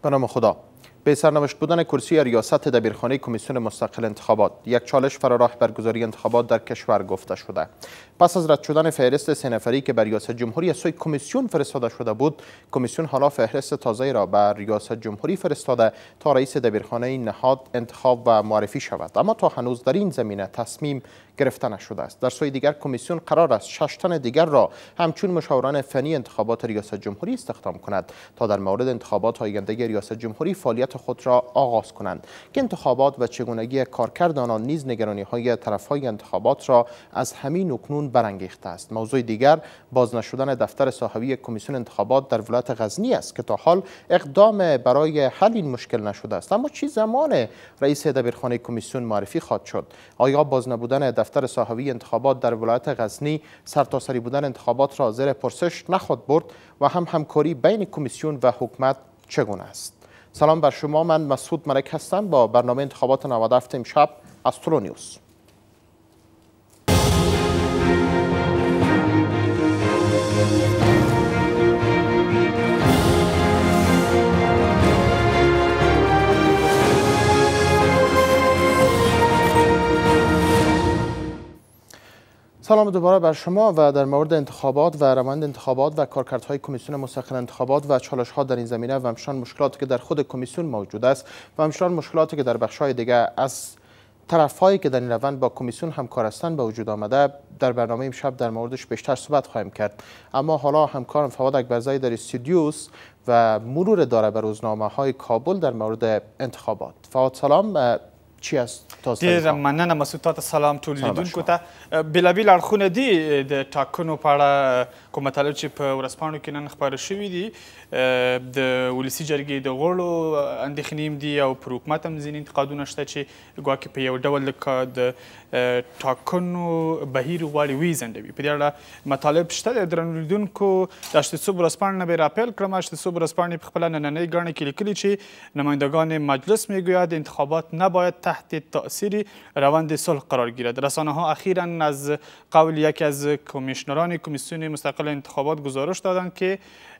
به نام خدا. به سرنوشت بودن کرسی ریاست دبیرخانه کمیسیون مستقل انتخابات، یک چالش فراراه برگزاری انتخابات در کشور گفته شده. پس از رد شدن فهرست 3 نفری که بر ریاست جمهوری از سوی کمیسیون فرستاده شده بود، کمیسیون حالا فهرست تازه را بر ریاست جمهوری فرستاده تا رئیس دبیرخانه نهاد انتخاب و معرفی شود، اما تا هنوز در این زمینه تصمیم گرفته نشده است. در سوی دیگر کمیسیون قرار است 6 تن دیگر را همچون مشاوران فنی انتخابات ریاست جمهوری استخدام کند تا در مورد انتخابات آینده ریاست جمهوری فعالیت خود را آغاز کنند که انتخابات و چگونگی کارکرد آنان نیز نگرانی‌های طرف‌های انتخابات را از همین اکنون برانگیخته است. موضوع دیگر باز نشدن دفتر صاحبی کمیسیون انتخابات در ولایت غزنی است که تا حال اقدام برای حل این مشکل نشده است. اما چه زمان رئیس دبیرخانه کمیسیون معرفی خواهد شد؟ آیا باز نبودن دفتر صاحبی انتخابات در ولایت غزنی سرتاسری بودن انتخابات را زیر پرسش نخواهد برد و همکاری بین کمیسیون و حکومت چگونه است؟ سلام بر شما، من مسعود ملک هستم با برنامه انتخابات 97 امشب از ترو نیوز. سلام دوباره بر شما و در مورد انتخابات و روند انتخابات و کارکردهای کمیسیون مستقل انتخابات و چالش‌ها در این زمینه و همچنان مشکلاتی که در خود کمیسیون موجود است و همچنان مشکلاتی که در بخش‌های دیگر از طرف‌هایی که در این روند با کمیسیون همکار هستند به وجود آمده، در برنامه امشب در موردش بیشتر صحبت خواهیم کرد. اما حالا همکارم فواد اکبرزایی در استودیوست و مرور داره بر روزنامه‌های کابل در مورد انتخابات. فواد سلام، چی است تاسو؟ ډېره مننه مسعود، تاسو سلام ټول لیدونکو ته. بېلابېل اړخونه دي د ټاکنو په اړه کوم مطالب چې په ورځپاڼو کې نن خپاره شوي دي. د ولسي جرګې د غړو اندېښنې هم دي او پر حکومت هم ځینې انتقادونه شته چې ګواکې په یو ډول د ټاکنو بهیر غواړي ویځنډوي. په دې اړه مطالب شته. د درنو لیدونکو د اشتصوب ورځپاڼې نه به راپیل کړم. اشتصوب ورځپاڼې په خپله نننۍ ګڼه کې لیکلي چې نمایندگان مجلس میگوید انتخابات نباید تحت تأثیر روند صلح قرار گیرد. رسانه ها اخیراً از قول یکی از کمیشنران کمیسیون مستقل انتخابات گزارش دادند که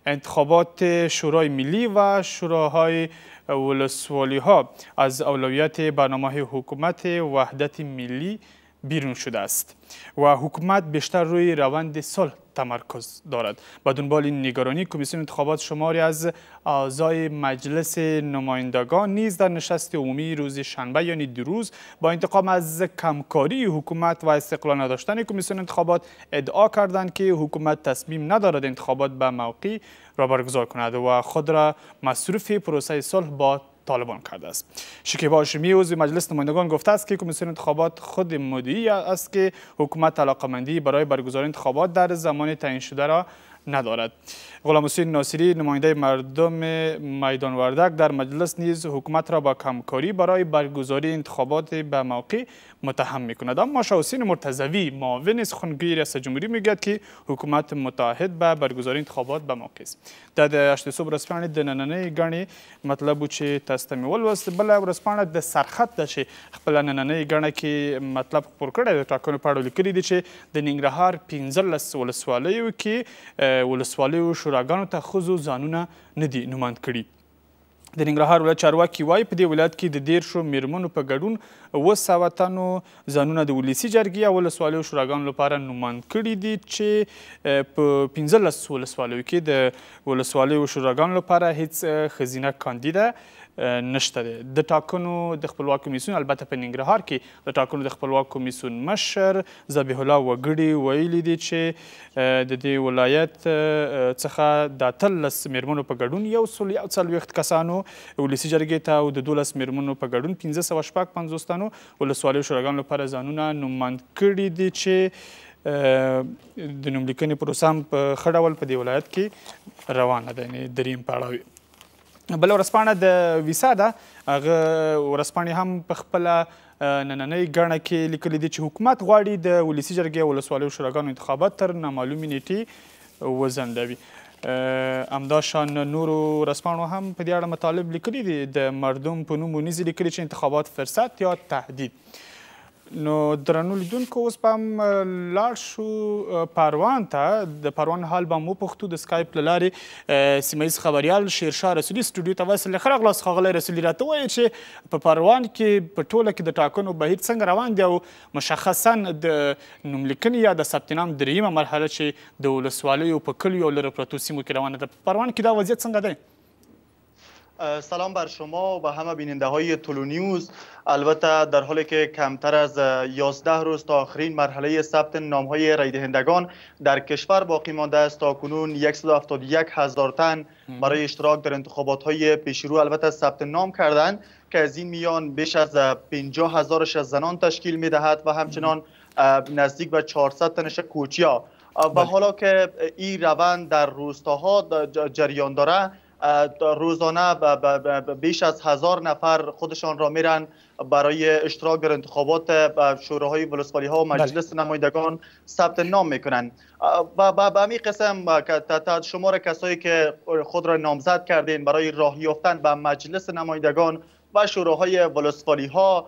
انتخابات شورای ملی و شوراهای ولسوالی ها از اولویت برنامه حکومت وحدت ملی بیرون شده است و حکومت بیشتر روی روند صلح تمرکز دارد. با دنبال این نگرانی کمیسیون انتخابات شماری از اعضای مجلس نمایندگان نیز در نشست عمومی روز شنبه یعنی دیروز با انتقام از کمکاری حکومت و استقلال نداشتن کمیسیون انتخابات ادعا کردند که حکومت تصمیم ندارد انتخابات به موقع را برگزار کند و خود را مصروف پروسه صلح با طالبان کرده است. شکیبا هاشمی عضو مجلس نمایندگان گفته است که کمیسیون انتخابات خود مدعی است که حکومت علاقمندی برای برگزاری انتخابات در زمان تعیین شده را ندارد. غلام حسین ناصری نماینده مردم میدان وردک در مجلس نیز حکومت را با کمکاری برای برگزاری انتخابات به موقع متهم میکند. اما شاه حسین مرتضوی معاون سخنگوی ریاست جمهوری میگوید که حکومت متعهد به برگزاری انتخابات به موقع است. د اشتصوب ورځپاڼې د نننۍ ګڼې مطلب و چې تاسو ته مې ولوست. بله ورځپاڼه د سرخط ده چې خپله نننۍ ګڼه کې مطلب خپور کړی د ټاکنو په اړه لیکلي دي چې د ننګرهار 15 ولسوالیو کې ولسوالیو شوراګانو ته ښځو ځانونه نه دي نوماند کړي. د ننګرهار ولایت چارواکي وایي په دې ولایت کې د 10 میرمنو په ګډون 700 تنو ځانونه د ولسي جرګې او ولسوالیو شوراګانو لپاره نوماند کړي دي چې په 15 ولسوالیو کې د ولسوالیو شوراګانو لپاره هیڅ ښځینه کاندیده نشته دی. د ټاکنو د خپلواک کمیسیون البته په ننګرهار کې د ټاکنو د خپلواک کمیسیون مشر ذبیح الله وګړي ویلي دي چې د دې ولایت څخه د 18 میرمنو په ګډون 140 کسانو ولسي جرګې ته او د 12 میرمنو په ګډون 1550 تنو ولسوالیو شوراګانو لپاره ځانونه نوماند کړي دي چې د نوملیکنې پروسه هم په ښه ډول په دې ولایت کې روانه ده، یعنې دریم پړاو. بله ورځپاڼه د ویسا ده. هغه ورځپاڼې هم په خپله نننۍ ګڼه کې لیکلي دي چې حکومت غواړي د ولسي جرګې او ولسوالیو شوراګانو انتخابات تر نامعلومې نیټې وځنډوي. همداشان نورو ورځپاڼو هم په دې اړه مطالب لیکلي دي. د مردم په نوم ونیزې لیکلي چې انتخابات فرصت یا تهدید. نو درنو لیدونکو اوس به هم لاړ شو پروان ته د پروان حال به هم وپوښتو د سکایپ له لارې سیمه ییز خبریال شیرشاه رسولي سټوډیو ته وصل ښه راغلاست ښاغلی رسولي راته ووایه چې په پروان کې په ټوله کې د ټاکنو بهیر څنګه روان دی او مشخصا د نوملیکنې یا د ثبت نام دریمه مرحله چې د ولسوالیو په کلیو او لرې پرتو سیمو کې روانه ده په پروان کې دا وضعیت څنګه دی؟ سلام بر شما و همه بیننده های تولو نیوز. البته در حالی که کمتر از 11 روز تا آخرین مرحله ثبت نام های رای دهندگان در کشور باقی مانده است، تا کنون 171,000 تن برای اشتراک در انتخابات های پیشرو البته ثبت نام کردند که از این میان بیش از 50,000 زنان تشکیل می دهد و همچنان نزدیک به 400 تنش کوچیا. و حالا که این روند در روستاها جریان داره، روزانه بیش از 1000 نفر خودشان را میرن برای اشتراک در انتخابات شوراهای ولسوالی ها و مجلس نمایندگان ثبت نام میکنن. و به همین قسم شمار کسایی که خود را نامزد کردین برای راه یافتن به مجلس نمایندگان و شوراهای ولسوالی ها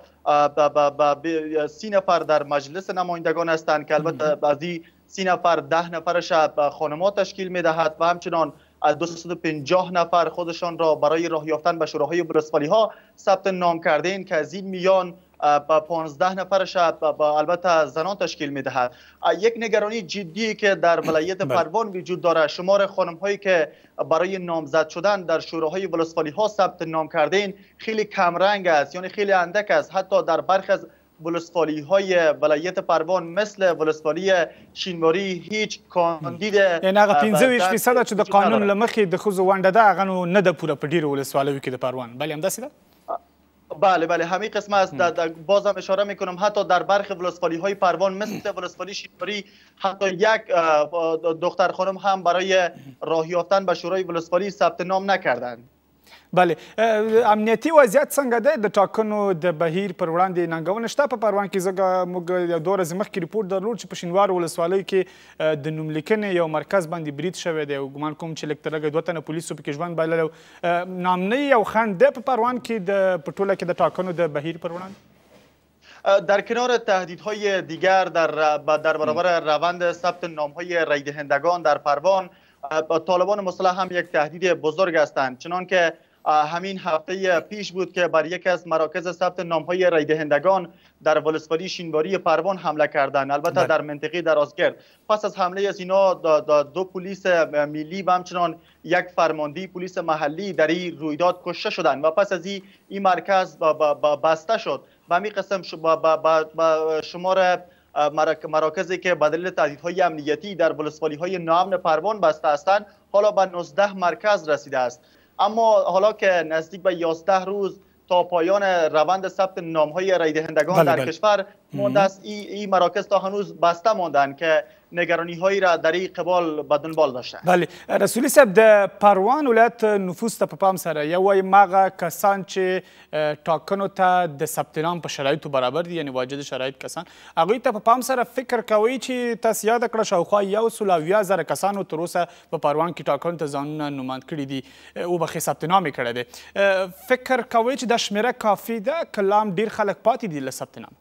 30 نفر در مجلس نمایندگان هستند که البته از این 30 نفر 10 نفرش خانم‌ها تشکیل میدهد و همچنان از 250 نفر خودشان را برای راه یافتن به شوراهای ولسوالی ها ثبت نام کردین که از این میان 15 نفرش البته زنان تشکیل میدهد. یک نگرانی جدی که در ولایت پروان وجود داره، شمار خانم هایی که برای نامزد شدن در شوراهای ولسوالی ها ثبت نام کردین خیلی کم رنگ است، یعنی خیلی اندک است. حتی در برخی از ولسوالی های ولایت پروان مثل ولسوالی شینواری هیچ کاندید یعنی هغه 25% چې د قانون له مخې د ښځو ونډه ده هغه نو نه ده پوره په ډېرو ولسوالیو کې د پروان. بله همداسې ده؟ بله همین قسم است. بازم اشاره میکنم حتی در برخی ولسوالی های پروان مثل ولسوالی شینواری حتی یک دختر خانم هم برای راه یافتن به شورای ولسوالی ثبت نام نکردند. بله، امنیتي وضعیت څنګه دی؟ د ټاکنو د بهیر پر وړاندې ننګونه شته په پروان کې؟ موږ یو 2 ورځې مخکې ریپورټ درلود چې په شینوارو ولسوالۍ کې د نوملیکنې یو مرکز باندې برید شوی دی او ګمان کوم چې لږ تر لږه 2 تنه پولیسو پکې ژوند بایللی. ناامنۍ او خنډ دی په پروان کې په ټوله کې د ټاکنو د بهیر پر وړاندې؟ در کنار تهدیدهای دیگر در برابر روند ثبت نامهای رای دهندگان در پروان، طالبان مسلح هم یک تهدید بزرگ هستند. چنانکه همین هفته پیش بود که بر یکی از مراکز ثبت نام‌های رای دهندگان در ولسوالی شینواری پروان حمله کردند، البته در منطقه درازگرد. پس از حمله از اینا 2 پلیس ملی و همچنان یک فرمانده پلیس محلی در این رویداد کشته شدند و پس از این مرکز بسته شد. و همین قسم شمار مراکزی که به دلیل تهدیدهای امنیتی در ولسوالی‌های ناامن پروان بسته هستند حالا به 19 مرکز رسیده است. اما حالا که نزدیک به 11 روز تا پایان روند ثبت نام‌های رای دهندگان در کشور مانده است، این مراکز تا هنوز بسته ماندند که نگرانی‌هایی را در این قبال به دنبال داشتند. بله، رسولي صاحب د پروان ولایت نفوس ته په پام سره یو وایم هغه کسان چې ټاکنو ته د ثبت نام په شرایطو برابر دي، یعنی واجد شرایط کسان، هغوی ته په پام سره فکر کوئ چې تاسو یاده کړه شاوخوا 180,000 کسانو تر اوسه په پروان کې ټاکنو ته ځانونه نوماند کړي دي، وبخښئ ثبت نام یې کړی دی. فکر کوئ چې دا شمېره کافي ده که لا هم ډېر خلک پاتې دي له ثبت نام؟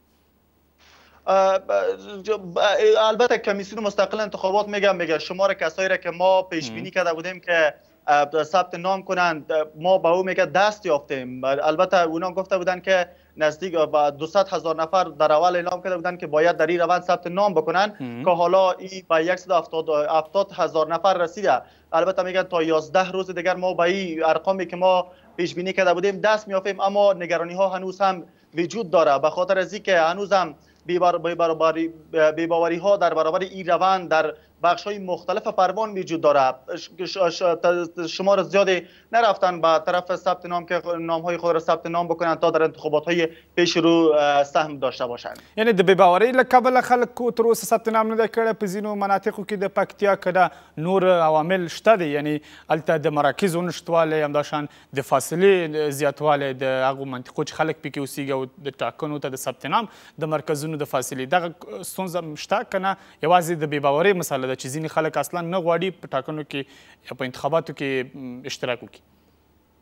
البته کمیسیون مستقل انتخابات میگه شمار کسایی را که ما پیش بینی کرده بودیم که ثبت نام کنند ما به او میگه دست یافتیم. البته اونا گفته بودن که نزدیک به 200,000 نفر در اول اعلام کرده بودن که باید در این روند ثبت نام بکنن که حالا این به 170,000 نفر رسیده. البته میگن تا 11 روز دیگر ما به این ارقامی که ما پیش بینی کرده بودیم دست میافتیم، اما نگرانی ها هنوز هم وجود داره به خاطر از اینکه هنوز هم بی‌باوری ها در برابر این روند در بخش های مختلف پروان وجود داره. شمار زیادی نرفتن به طرف ثبت نام که نام های خود را ثبت نام بکنن تا در انتخابات های پیش رو سهم داشته باشند. یعنی د بی‌باورۍ له کبله خلک تر اوسه ثبت نام نه دی کړی. په ځینو مناطقو کې د پکتیا کې نور عوامل شته دي، یعنی هلته د مراکزو نشتوالی، همداشان د فاصلې زیاتوالی د هغو منطقو چې خلک پکې اوسیږي او د ټاکنو ته د ثبت نام د مرکزونو د فاصلې دغه ستونزه شته که نه یوازې د بی‌باورۍ مسله ده چې ځینې خلک اصلا نه غواړي په ټاکنو کې یا په انتخاباتو کې اشتراک وکړي؟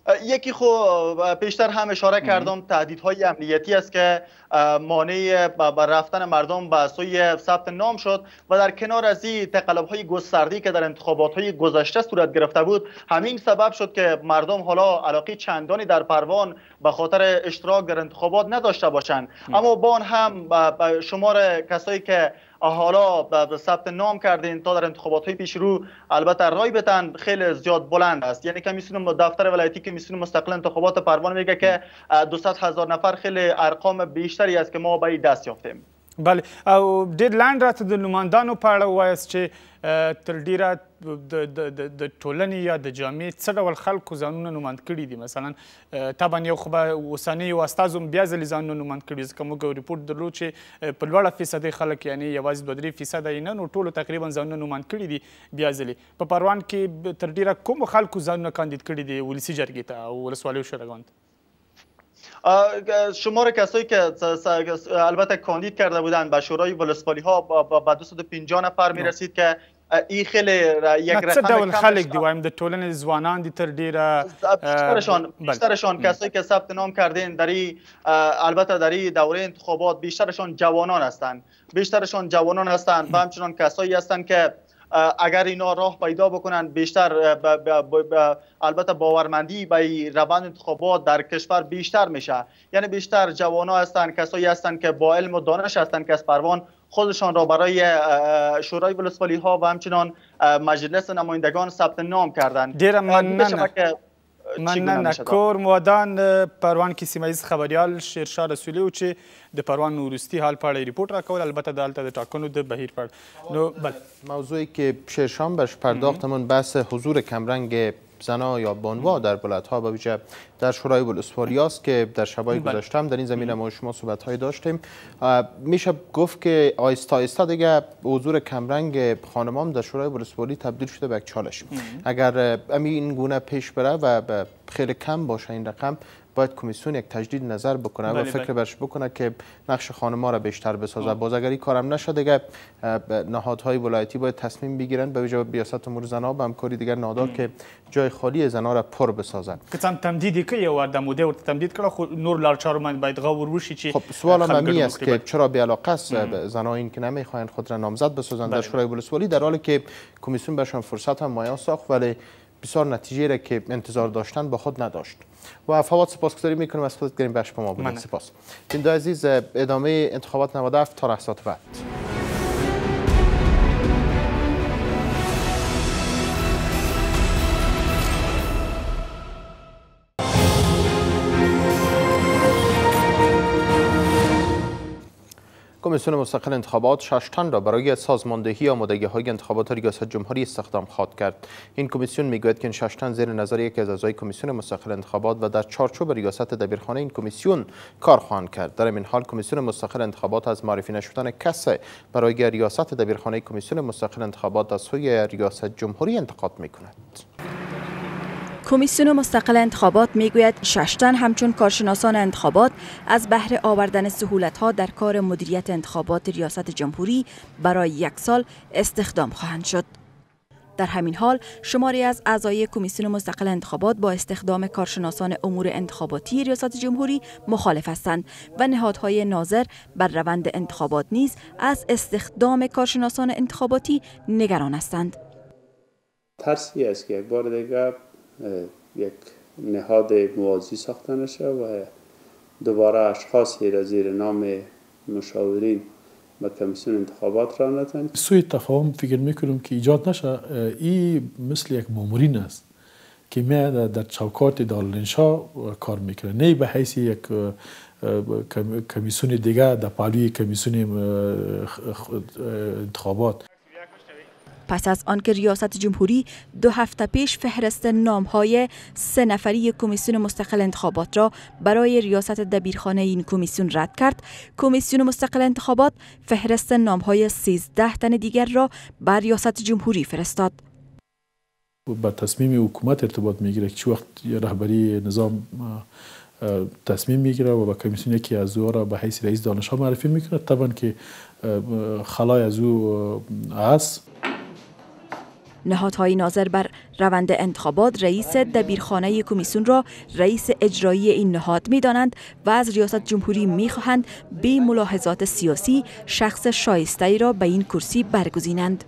یکی خو پیشتر هم اشاره کردم تهدیدهای امنیتی است که مانع بر رفتن مردم به سوی ثبت نام شد و در کنار از این تقلب‌های گسترده‌ای که در انتخابات‌های گذشته صورت گرفته بود، همین سبب شد که مردم حالا علاقه چندانی در پروان به خاطر اشتراک در انتخابات نداشته باشند. اما با آن هم شمار کسایی که حالا به ثبت نام کردین تا در انتخابات‌های پیش رو البته رای بدن خیلی زیاد بلند است. یعنی کمیسیون دفتر ولایتی کمیسیون مستقل انتخابات پروان میگه که 200,000 نفر خیلی ارقام بیشتری است که ما به دست یافتیم. بله او ډېر لاندې راته د نوماندانو په اړه ووایاست چې تر ډیره د ټولنې یا د جامعې څه ډول خلکو ځانونه نوماند کړي دي؟ مثلا طبعا یو خو به اوسنیو استازو هم بیا ځلې ځانونه نوماند کړي ځکه موږ ریپورټ درلود چې په لوړه فیصدۍ خلک یعنې یوازې 2-3% یې نه نو ټولو تقریبا ځانونه نوماند کړي دي بیا ځلې. په پروان کې تر ډیره کومو خلکو ځانونه کاندید کړي دي ولسي جرګې ته او ولسوالیو شورګانو ته؟ شمار کسایی که البته کاندید کرده بودند به شورای ولسوالی ها با 250 نفر می رسید که این خیلی یک رقم څه ډول خلک دی وایم د ټولنې ځوانان دي تر ډیره بیشترشان کسایی که ثبت نام کردین در البته در این دوره انتخابات بیشترشان جوانان هستند و همچنان کسایی هستند که اگر اینا راه پیدا بکنن بیشتر البته باورمندی به روند انتخابات در کشور بیشتر میشه. یعنی بیشتر جوانا هستن، کسایی هستن که با علم و دانش هستن که از پروان خودشان را برای شورای ولسوالی ها و همچنان مجلس نمایندگان ثبت نام کردن. ډیره مننه. کور موادان پروان کې سیمه ییز خبریال شیرشاه رسولي و چې د پروان وروستي حال په اړه ریپورټ راکول، البته دلته د ټاکنو د بهیر په اړه. موضوعی که شیرشاه بهش پرداختمون بحث حضور کمرنگ زنها یا بانوا در بلدها به ویژه در شورای ولسوالی است که در شبای گذشته هم در این زمینه ما شما صحبت‌های داشتیم. میشه گفت که آهسته آهسته دیگه حضور کمرنگ خانمان در شورای ولسوالی تبدیل شده به یک چالش. اگر این گونه پیش بره و خیلی کم باشه این رقم، باید کمیسیون یک تجدید نظر بکنه و فکر برش بکنه که نقش خانم‌ها را بیشتر بسازه. باز اگر این کارم نشه دیگه نهادهای ولایتی باید تصمیم بگیرن به ویژه ریاست امور زنها به همکاری دیگر نهادها که جای خالی زنها را پر بسازن. که څه تمدیدی که یو د مودې ورته تمدید کړه خو نور لار چارو باندې باید غور وشي چې خب سوال من است که چرا بی علاقه است زنها این که نمیخواین خود را نامزد بسازن در شورای ولسوالی، در حالی که کمیسیون بهشون فرصت هم مهیا ساخت ولی بسیار نتیجه را که انتظار داشتن با خود نداشت. و فواد سپاسگزاری میکنم از خودت گریم بخش با ما بودید. سپاس. بیننده عزیز، ادامه انتخابات 97 تا لحظات بعد. کمیسیون مستقل انتخابات 6 تن را برای سازماندهی آمادگی‌های انتخابات ریاست جمهوری استخدام خواهد کرد. این کمیسیون میگوید که این 6 تن زیر نظر یکی از اعضای کمیسیون مستقل انتخابات و در چارچوب ریاست دبیرخانه این کمیسیون کار خواهند کرد. در این حال کمیسیون مستقل انتخابات از معرفی نشدن کسی برای ریاست دبیرخانه کمیسیون مستقل انتخابات از سوی ریاست جمهوری انتقاد می‌کند. کمیسیون مستقل انتخابات میگوید 6 تن همچون کارشناسان انتخابات از بهر آوردن سهولت‌ها در کار مدیریت انتخابات ریاست جمهوری برای 1 سال استخدام خواهند شد. در همین حال شماری از اعضای کمیسیون مستقل انتخابات با استخدام کارشناسان امور انتخاباتی ریاست جمهوری مخالف هستند و نهادهای ناظر بر روند انتخابات نیز از استخدام کارشناسان انتخاباتی نگران هستند. ترسی است که یک بار دیگر یک نهاد موازی ساخته نشه و دوباره اشخاصی را زیر نام مشاورین و کمیسیون انتخابات را ندن. سوء تفاهم فکر میکنم که ایجاد نشه. این مثل یک مامورین است که میاد در چوکات دارالانشا کار میکنه، نه به حیث یک کمیسیون دیگه در پالوی کمیسیون انتخابات. پس از آنکه ریاست جمهوری 2 هفته پیش فهرست نام‌های 3 نفری کمیسیون مستقل انتخابات را برای ریاست دبیرخانه این کمیسیون رد کرد، کمیسیون مستقل انتخابات فهرست نام‌های 13 تن دیگر را بر ریاست جمهوری فرستاد. با تصمیم حکومت ارتباط میگیره که چه وقت رهبری نظام تصمیم میگیره و با کمیسیون یکی از او را به حیث رئیس دانشگاه معرفی میکنه. طبعا که خلای از او است. نهادهای ناظر بر روند انتخابات رئیس دبیرخانه کمیسیون را رئیس اجرایی این نهاد می‌دانند و از ریاست جمهوری می‌خواهند بی ملاحظات سیاسی شخص شایسته‌ای را به این کرسی برگزینند.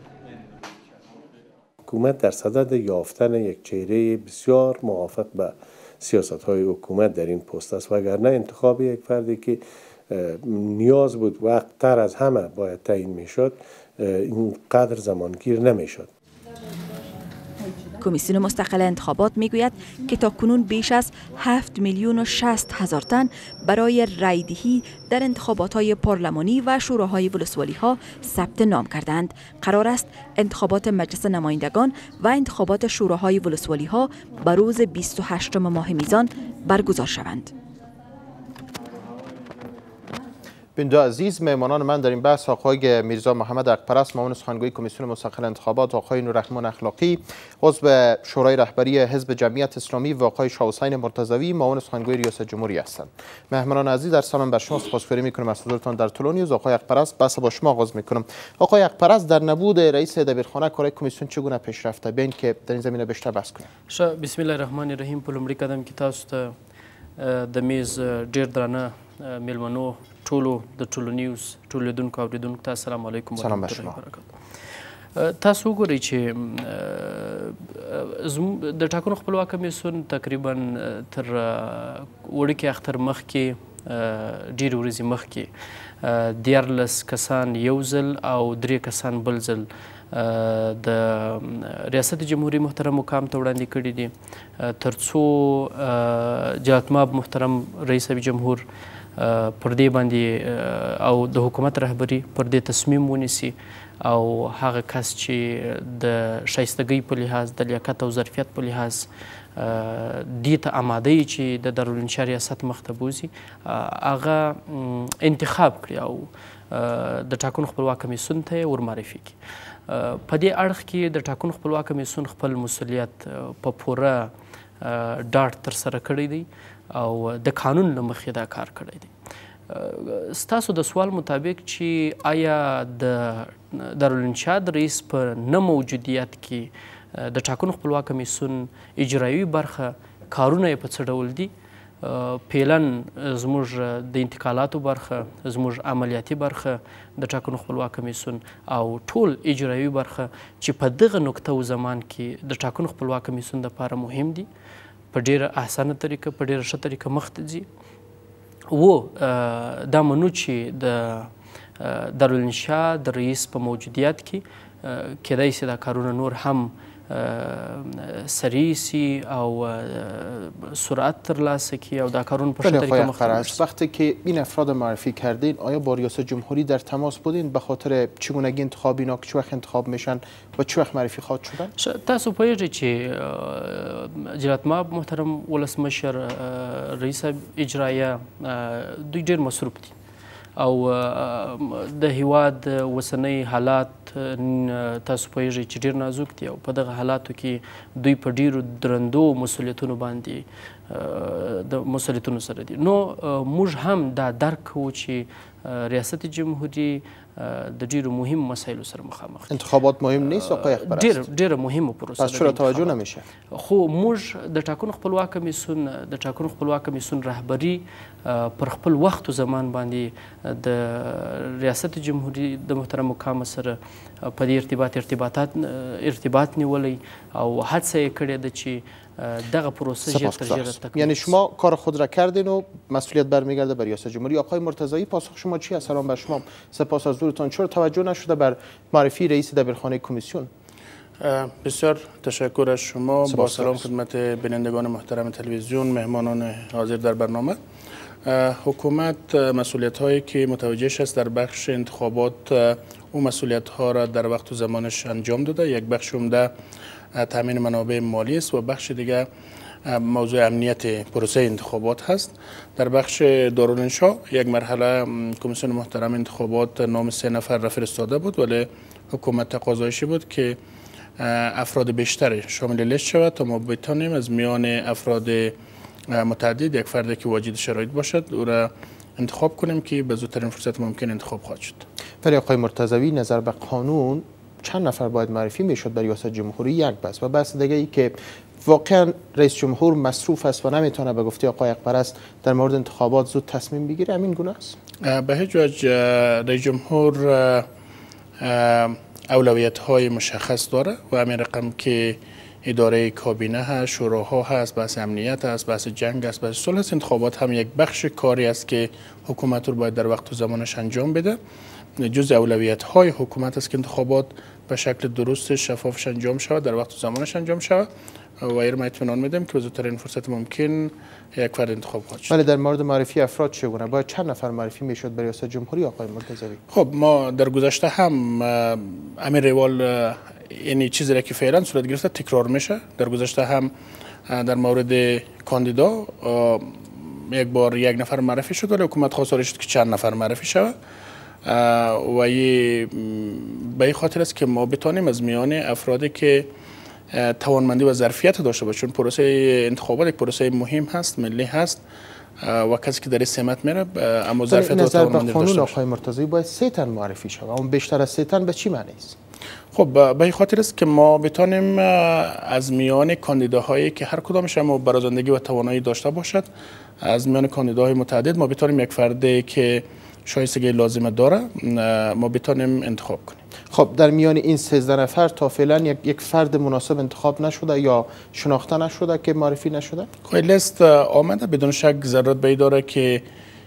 حکومت در صدد یافتن یک چهره بسیار موافق به سیاست‌های حکومت در این پست است، وگرنه انتخاب یک فردی که نیاز بود وقت تر از همه باید تعیین میشد اینقدر زمانگیر نمیشد. کمیسیون مستقل انتخابات میگوید که تاکنون بیش از 7,060,000 تن برای رایدهی در انتخابات‌های پارلمانی و شوراهای ولسوالی‌ها ثبت نام کردند. قرار است انتخابات مجلس نمایندگان و انتخابات شوراهای ولسوالی‌ها به روز 28 ماه میزان برگزار شوند. بیننده عزیز، مهمانان من در این بحث آقای میرزا محمد اقپرست معاون سخنگوی کمیسیون مستقل انتخابات، آقای نوررحمان اخلاقی عضو شورای رهبری حزب جمعیت اسلامی و آقای شاه حسین مرتضوی معاون سخنگوی ریاست جمهوری هستند. مهمانان عزیز، در سلام بر شما سپاسگزاری میکنم از حضورتان در تلونیوز. آقای اقپرست، بحث با شما آغاز میکنم. آقای اقپرست، در نبود رئیس دبیرخانه کارهای کمیسیون چگونه پیش رفته؟ بیاین که در این زمینه بیشتر بحث کنیم. بسم الله الرحمن الرحیم. په لومړي قدم کې تاسو ته د میز ډیر درانه میلمنو ټولو د ټولو نیوز ټولو لیدونکو او اوریدونکو ته السلام علیکم ورحمة الله وبرکاته. تاسو وګورئ چې د ټاکنو خپلواک کمیسیون تقریبا تر وړوکي اختر مخکې ډېرې ورځې مخکې 14 کسان یو ځل او 3 کسان بل ځل د ریاست جمهوری محترم مقام ته وړاندې کړي دي تر څو جلالتمآب محترم رئیس جمهور پر دې باندې او د حکومت رهبری پر دې تصمیم ونیسي او هغه کس چې د شایستګۍ په لحاظ د لیاقت او ظرفیت په لحاظ دې ته آماده یي چې د دارالانشا ریاست مخ ته بوځي هغه انتخاب کړي او د ټاکنو خپلواک کمیسیون ته یې ورمعرفي کړي. په دې اړخ کې د ټاکنو خپلواک کمیسیون خپل مسؤلیت په پوره ډاډ ترسره کړی دی او د قانون له مخې دا کار کړی دی. ستاسو د سوال مطابق چې آیا د دارالانشا د رئیس په نه موجودیت کې د ټاکنو خپلواک کمیسیون اجرایوي برخه کارونه یې په څه ډول دي؟ فعلا زموږ د انتقالاتو برخه، زموږ عملیاتي برخه د ټاکنو خپلواک کمیسیون او ټول اجرایوي برخه چې په دغه نقطه و زمان کې د ټاکنو خپلواک کمیسیون دپاره مهم دي په ډېره اسانه طریقه په ډېره ښه طریقه مخ ته ځي. دا منو چې د دارالانشا د رئیس په موجودیت کې کیدای شي دا کارونه نور هم سریع سي او سرعت ترلاسه کی او دا کارون په ښه طریقه مخ ته ځي. وقتی که این افراد معرفی کردین آیا با ریاست جمهوری در تماس بودین به خاطر چگونگی انتخاب اینا که چه وقت انتخاب میشن و چه وقت معرفی خواهد شدن؟ تاسو پوهیږئ چې جلالتمآب محترم ولسمشر رئیس اجرایه دوی ډېر مصروف دي او د هیواد وسنۍ حالات تاسو پوهیږئ چې ډېر نازک دي او په دغه حالاتو کې دوی په ډېرو درندو مسؤلیتونو باندې د مسؤلیتونو سره دي. نو موږ هم دا درک کوو چې ریاست جمهوری د ډېرو مهم مسایلو سره مخامخ. انتخابات مهم نیست آقای اقپرست؟ ډېره مهمه پروسه پس چرا توجه نمیشه؟ خو موږ د ټاکنو خپلواک کمیسیون د ټاکنو خپلواک کمیسیون رهبری پر خپل وخت و زمان باندې د ریاست جمهوری د محترم مقام سره په دې ارتباط نیولی او حدسه یې کړې ده چې دغه پروسه ژر تر ژره تکمیل. یعنی شما کار خود را کردین و مسئولیت برمیگرده بر ریاست جمهوری. آقای مرتضوی، پاسخ شما چی است؟ سلام بر شما، سپاس از حضورتان. چرا توجه نشده بر معرفی رئیس دبیرخانه کمیسیون؟ بسیار تشکر از شما. با سلام خدمت بینندگان محترم تلویزیون، مهمانان حاضر در برنامه. حکومت مسئولیت هایی که متوجهش است در بخش انتخابات او مسئولیت ها را در وقت و زمانش انجام داده. یک بخش عمده تامین منابع مالی است و بخش دیگر موضوع امنیت پروسه انتخابات هست. در بخش دارالانشا یک مرحله کمیسیون محترم انتخابات نام 3 نفر را فرستاده بود، ولی حکومت تقاضایشی بود که افراد بیشتر شامل لیست شود تا ما بتانیم از میان افراد متعدد یک فرد که واجد شرایط باشد او را انتخاب کنیم که به زودترین فرصت ممکن انتخاب خواهد شد. ولی آقای مرتضوی، نظر به قانون چند نفر باید معرفی میشد برای ریاست جمهوری؟ یک بس و بحث دیگه ای که واقعا رئیس جمهور مصروف است و نمیتونه به گفته آقای اقبرست در مورد انتخابات زود تصمیم بگیره، همین گونه است؟ به هیچ وجه رئیس جمهور اولویت های مشخص داره و همین رقم که اداره کابینه هست، شوراها هست، بحث امنیت هست، بحث جنگ است، بحث صلح است. انتخابات هم یک بخش کاری است که حکومت رو باید در وقت و زمانش انجام بده. جز اولویت های حکومت است که انتخابات به شکل درست شفافش انجام شود، در وقت و زمانش انجام شود و ایر ما اطمینان میدم که به زودترین فرصت ممکن یک فرد انتخاب خواهد شد. ولی در مورد معرفی افراد چگونه؟ باید چند نفر معرفی میشد برای ریاست جمهوری آقای مرتضوی؟ خب ما در گذشته هم امیر روال یعنی چیزی را که فعلا صورت گرفته تکرار میشه. در گذشته هم در مورد کاندیدا یک بار یک نفر معرفی شد ولی حکومت خواستار شد که چند نفر معرفی شود و به این خاطر است که ما بتانیم از میان افرادی که توانمندی و ظرفیت داشته باشه، چون پروسه انتخابات یک پروسه مهم هست، ملی هست و کسی که در این سمت میره اما ظرفیت و توانمندی داشته باشه. قانون آقای مرتضوی باید 3 تن معرفی شود، اون بیشتر از 3 تن به چی معنی است؟ خب به این خاطر است که ما بتانیم از میان کاندیداهایی که هر کدامش هم برازندگی و توانایی داشته باشد، از میان کاندیداهای متعدد ما بتانیم یک فردی که شایستگی لازمه داره ما بتانیم انتخاب کنیم. خب در میان این 13 نفر تا فعلا یک فرد مناسب انتخاب نشده یا شناخته نشده که معرفی نشده؟ خب لیست آمده، بدون شک ضرورت به این داره که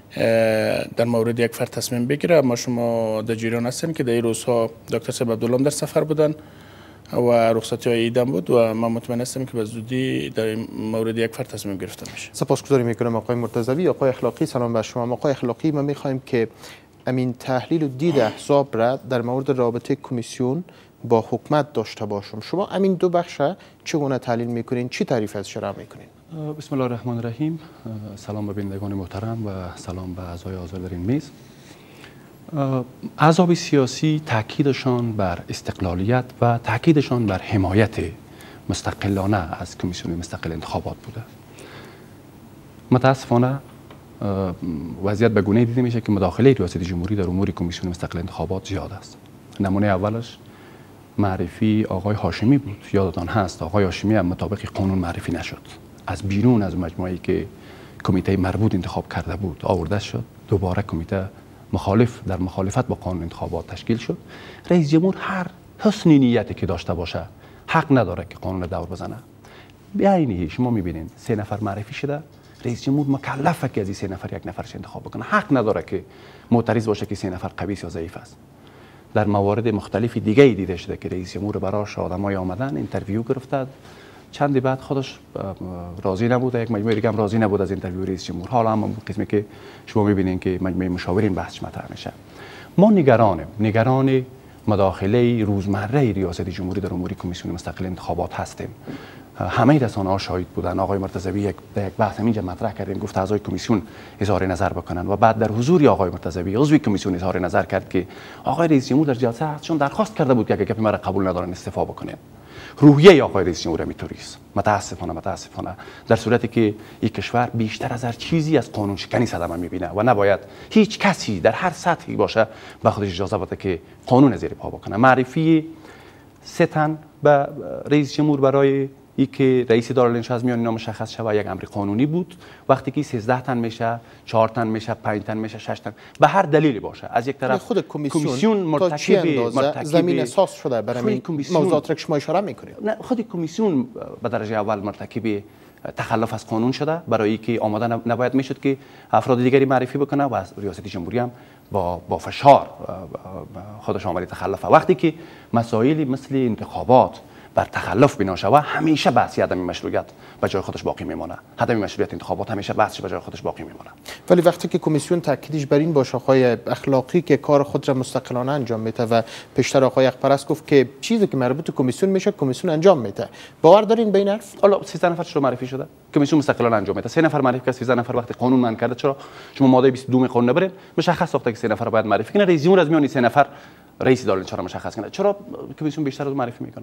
در مورد یک فرد تصمیم بگیره. ما شما در جریان هستیم که در این روزها دکتر صاحب عبدالله در سفر بودن و رخصتی های عید بود و ما مطمئن هستیم که به زودی در این مورد یک فرد تصمیم گرفته میشه. سپاسگزاری میکنم آقای مرتضوی. آقای اخلاقی سلام بر شما. آقای اخلاقی، ما میخوایم که امین تحلیل و دید احزاب را در مورد رابطه کمیسیون با حکومت داشته باشم. شما امین دو بخش چگونه تحلیل میکنین؟ چی تعریف از شرح میکنین؟ بسم الله الرحمن الرحیم. سلام به بینندگان محترم و سلام به اعضای حاضر در این میز. احزاب سیاسی تاکیدشان بر استقلالیت و تاکیدشان بر حمایت مستقلانه از کمیسیون مستقل انتخابات بوده. متاسفانه وضعیت به گونه‌ای دیده میشه که مداخله ریاست جمهوری در امور کمیسیون مستقل انتخابات زیاد است. نمونه اولش معرفی آقای هاشمی بود. یادتان هست آقای هاشمی هم مطابق قانون معرفی نشد. از بیرون از مجموعه‌ای که کمیته مربوط انتخاب کرده بود آورده شد. دوباره کمیته در مخالفت با قانون انتخابات تشکیل شد. رئیس جمهور هر حسن نیتی که داشته باشه حق نداره که قانون دور بزنه. به عینه شما می‌بینید 3 نفر معرفی شده، رئیس جمهور مکلفه که از این 3 نفر یک نفرش انتخاب بکنه. حق نداره که معترض باشه که 3 نفر قوی یا ضعیف است. در موارد مختلف دیگه ای دیده شده که رئیس جمهور براش آدمای آمدن اینترویو گرفته، چندی بعد خودش راضی نبوده، یک مجموعه دیگه هم راضی نبود از اینترویو رئیس جمهور. حالا هم قسمی که شما می‌بینید که مجموعه مشاورین بحث مطرح میشه. ما نگران مداخله روزمره ریاست جمهوری در امور کمیسیون مستقل انتخابات هستیم. همه رسانه‌ها شاهد بودن. آقای مرتضوی یک بحث اینجا مطرح کردیم، گفت اعضای کمیسیون اظهار نظر بکنن و بعد در حضور آقای مرتضوی عضو کمیسیون اظهار نظر کرد که آقای رئیس جمهور در جلسه هستشون درخواست کرده بود که اگه گپ مرا قبول ندارن استعفا بکنه. روحیه آقای رئیس جمهور میتونی است. متاسفانه در صورتی که یک کشور بیشتر از هر چیزی از قانون شکنی صدمه میبینه و نباید هیچ کسی در هر سطحی باشه به خودش اجازه بده که قانون زیر پا بکنه. معرفی 3 تن به رئیس جمهور برای ای که رئیس دارالانشا از میان اینا مشخص شود یک امر قانونی بود. وقتی که 13 تن میشه، 4 تن میشه، 5 تن میشه، 6 تن، به هر دلیلی باشه، از یک طرف خود کمیسیون مرتکب زمین اساس شده برای موضوعات را که شما اشاره میکنید. نه، خود کمیسیون به درجه اول مرتکب تخلف از قانون شده، برای اینکه آماده نباید میشد که افراد دیگری معرفی بکنه و از ریاست جمهوری هم با فشار خودش عامل تخلف. وقتی که مسائلی مثل انتخابات بر تخلف بنا شود، همیشه بحث عدم مشروعیت به جای خودش باقی میمونه. عدم مشروعیت انتخابات همیشه بحثش به جای خودش باقی میمونه. ولی وقتی که کمیسیون تاکیدش بر این باشه آقای اخلاقی که کار خود را مستقلانه انجام میده و پیشتر آقای اقبرست گفت که چیزی که مربوط به کمیسیون میشه کمیسیون انجام میده، باور دارین به این حرف؟ حالا 13 نفر چرا معرفی شده؟ کمیسیون مستقلانه انجام میده. 3 نفر معرفی کرد، 13 نفر وقتی قانون من کرده چرا شما ماده 22 قانون نبرین؟ مشخص ساخته که 3 نفر باید معرفی کنه. رئیس جمهور از میان 3 نفر رئیس دارالانشا را مشخص کنه. چرا کمیسیون بیشتر از معرفی میکنه؟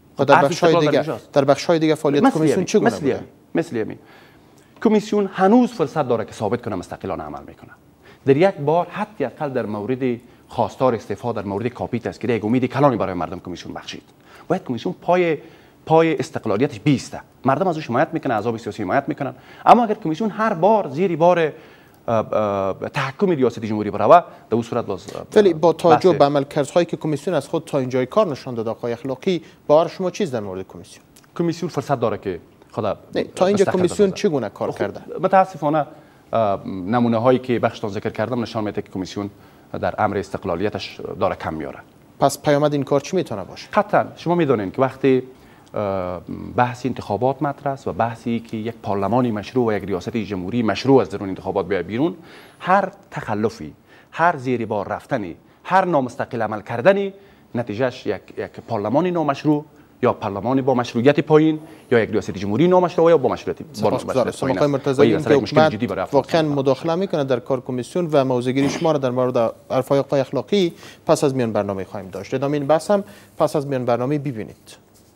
در بخش‌های دیگه فعالیت کمیسیون چگونه بوده؟ مثل همین کمیسیون هنوز فرصت داره که ثابت کنه مستقلانه عمل میکنه. در یک بار حداقل در مورد خواستار استعفا در مورد کاپی تذکره یک امید کلانی برای مردم کمیسیون بخشید. باید کمیسیون پای استقلالیتش بیسته. مردم از او حمایت میکنن، احزاب سیاسی حمایت میکنن، اما اگر کمیسیون هر بار زیر بار تحکم ریاست جمهوری بروه، در اون صورت باز ولی با توجه به عملکردهایی که کمیسیون از خود تا اینجای کار نشان داد، آقای اخلاقی، باور شما چیز در مورد کمیسیون فرصت داره که خدا تا اینجا کمیسیون چگونه کار کرده؟ متاسفانه نمونه هایی که بخشتان ذکر کردم نشان میده که کمیسیون در امر استقلالیتش داره کم میاره. پس پیامد این کار چی میتونه باشه؟ قطعا شما میدونید که وقتی بحث انتخابات مطرح است و بحثی که یک پارلمانی مشروع و یک ریاست جمهوری مشروع از درون انتخابات بیاید بیرون، هر تخلفی، هر زیر بار رفتنی، هر نامستقل عمل کردنی نتیجهش یک پارلمانی نامشروع یا پارلمانی با مشروعیت پایین یا یک ریاست جمهوری نامشروع یا با مشروعیت پایین. آقای مرتضوی، واقعا مداخله میکنه در کار کمیسیون و موضوعگیری شما را در مورد حرفای آقای اخلاقی پس از میان برنامه خواهیم داشت. ادامه این بحث هم پس از میان برنامه ببینید.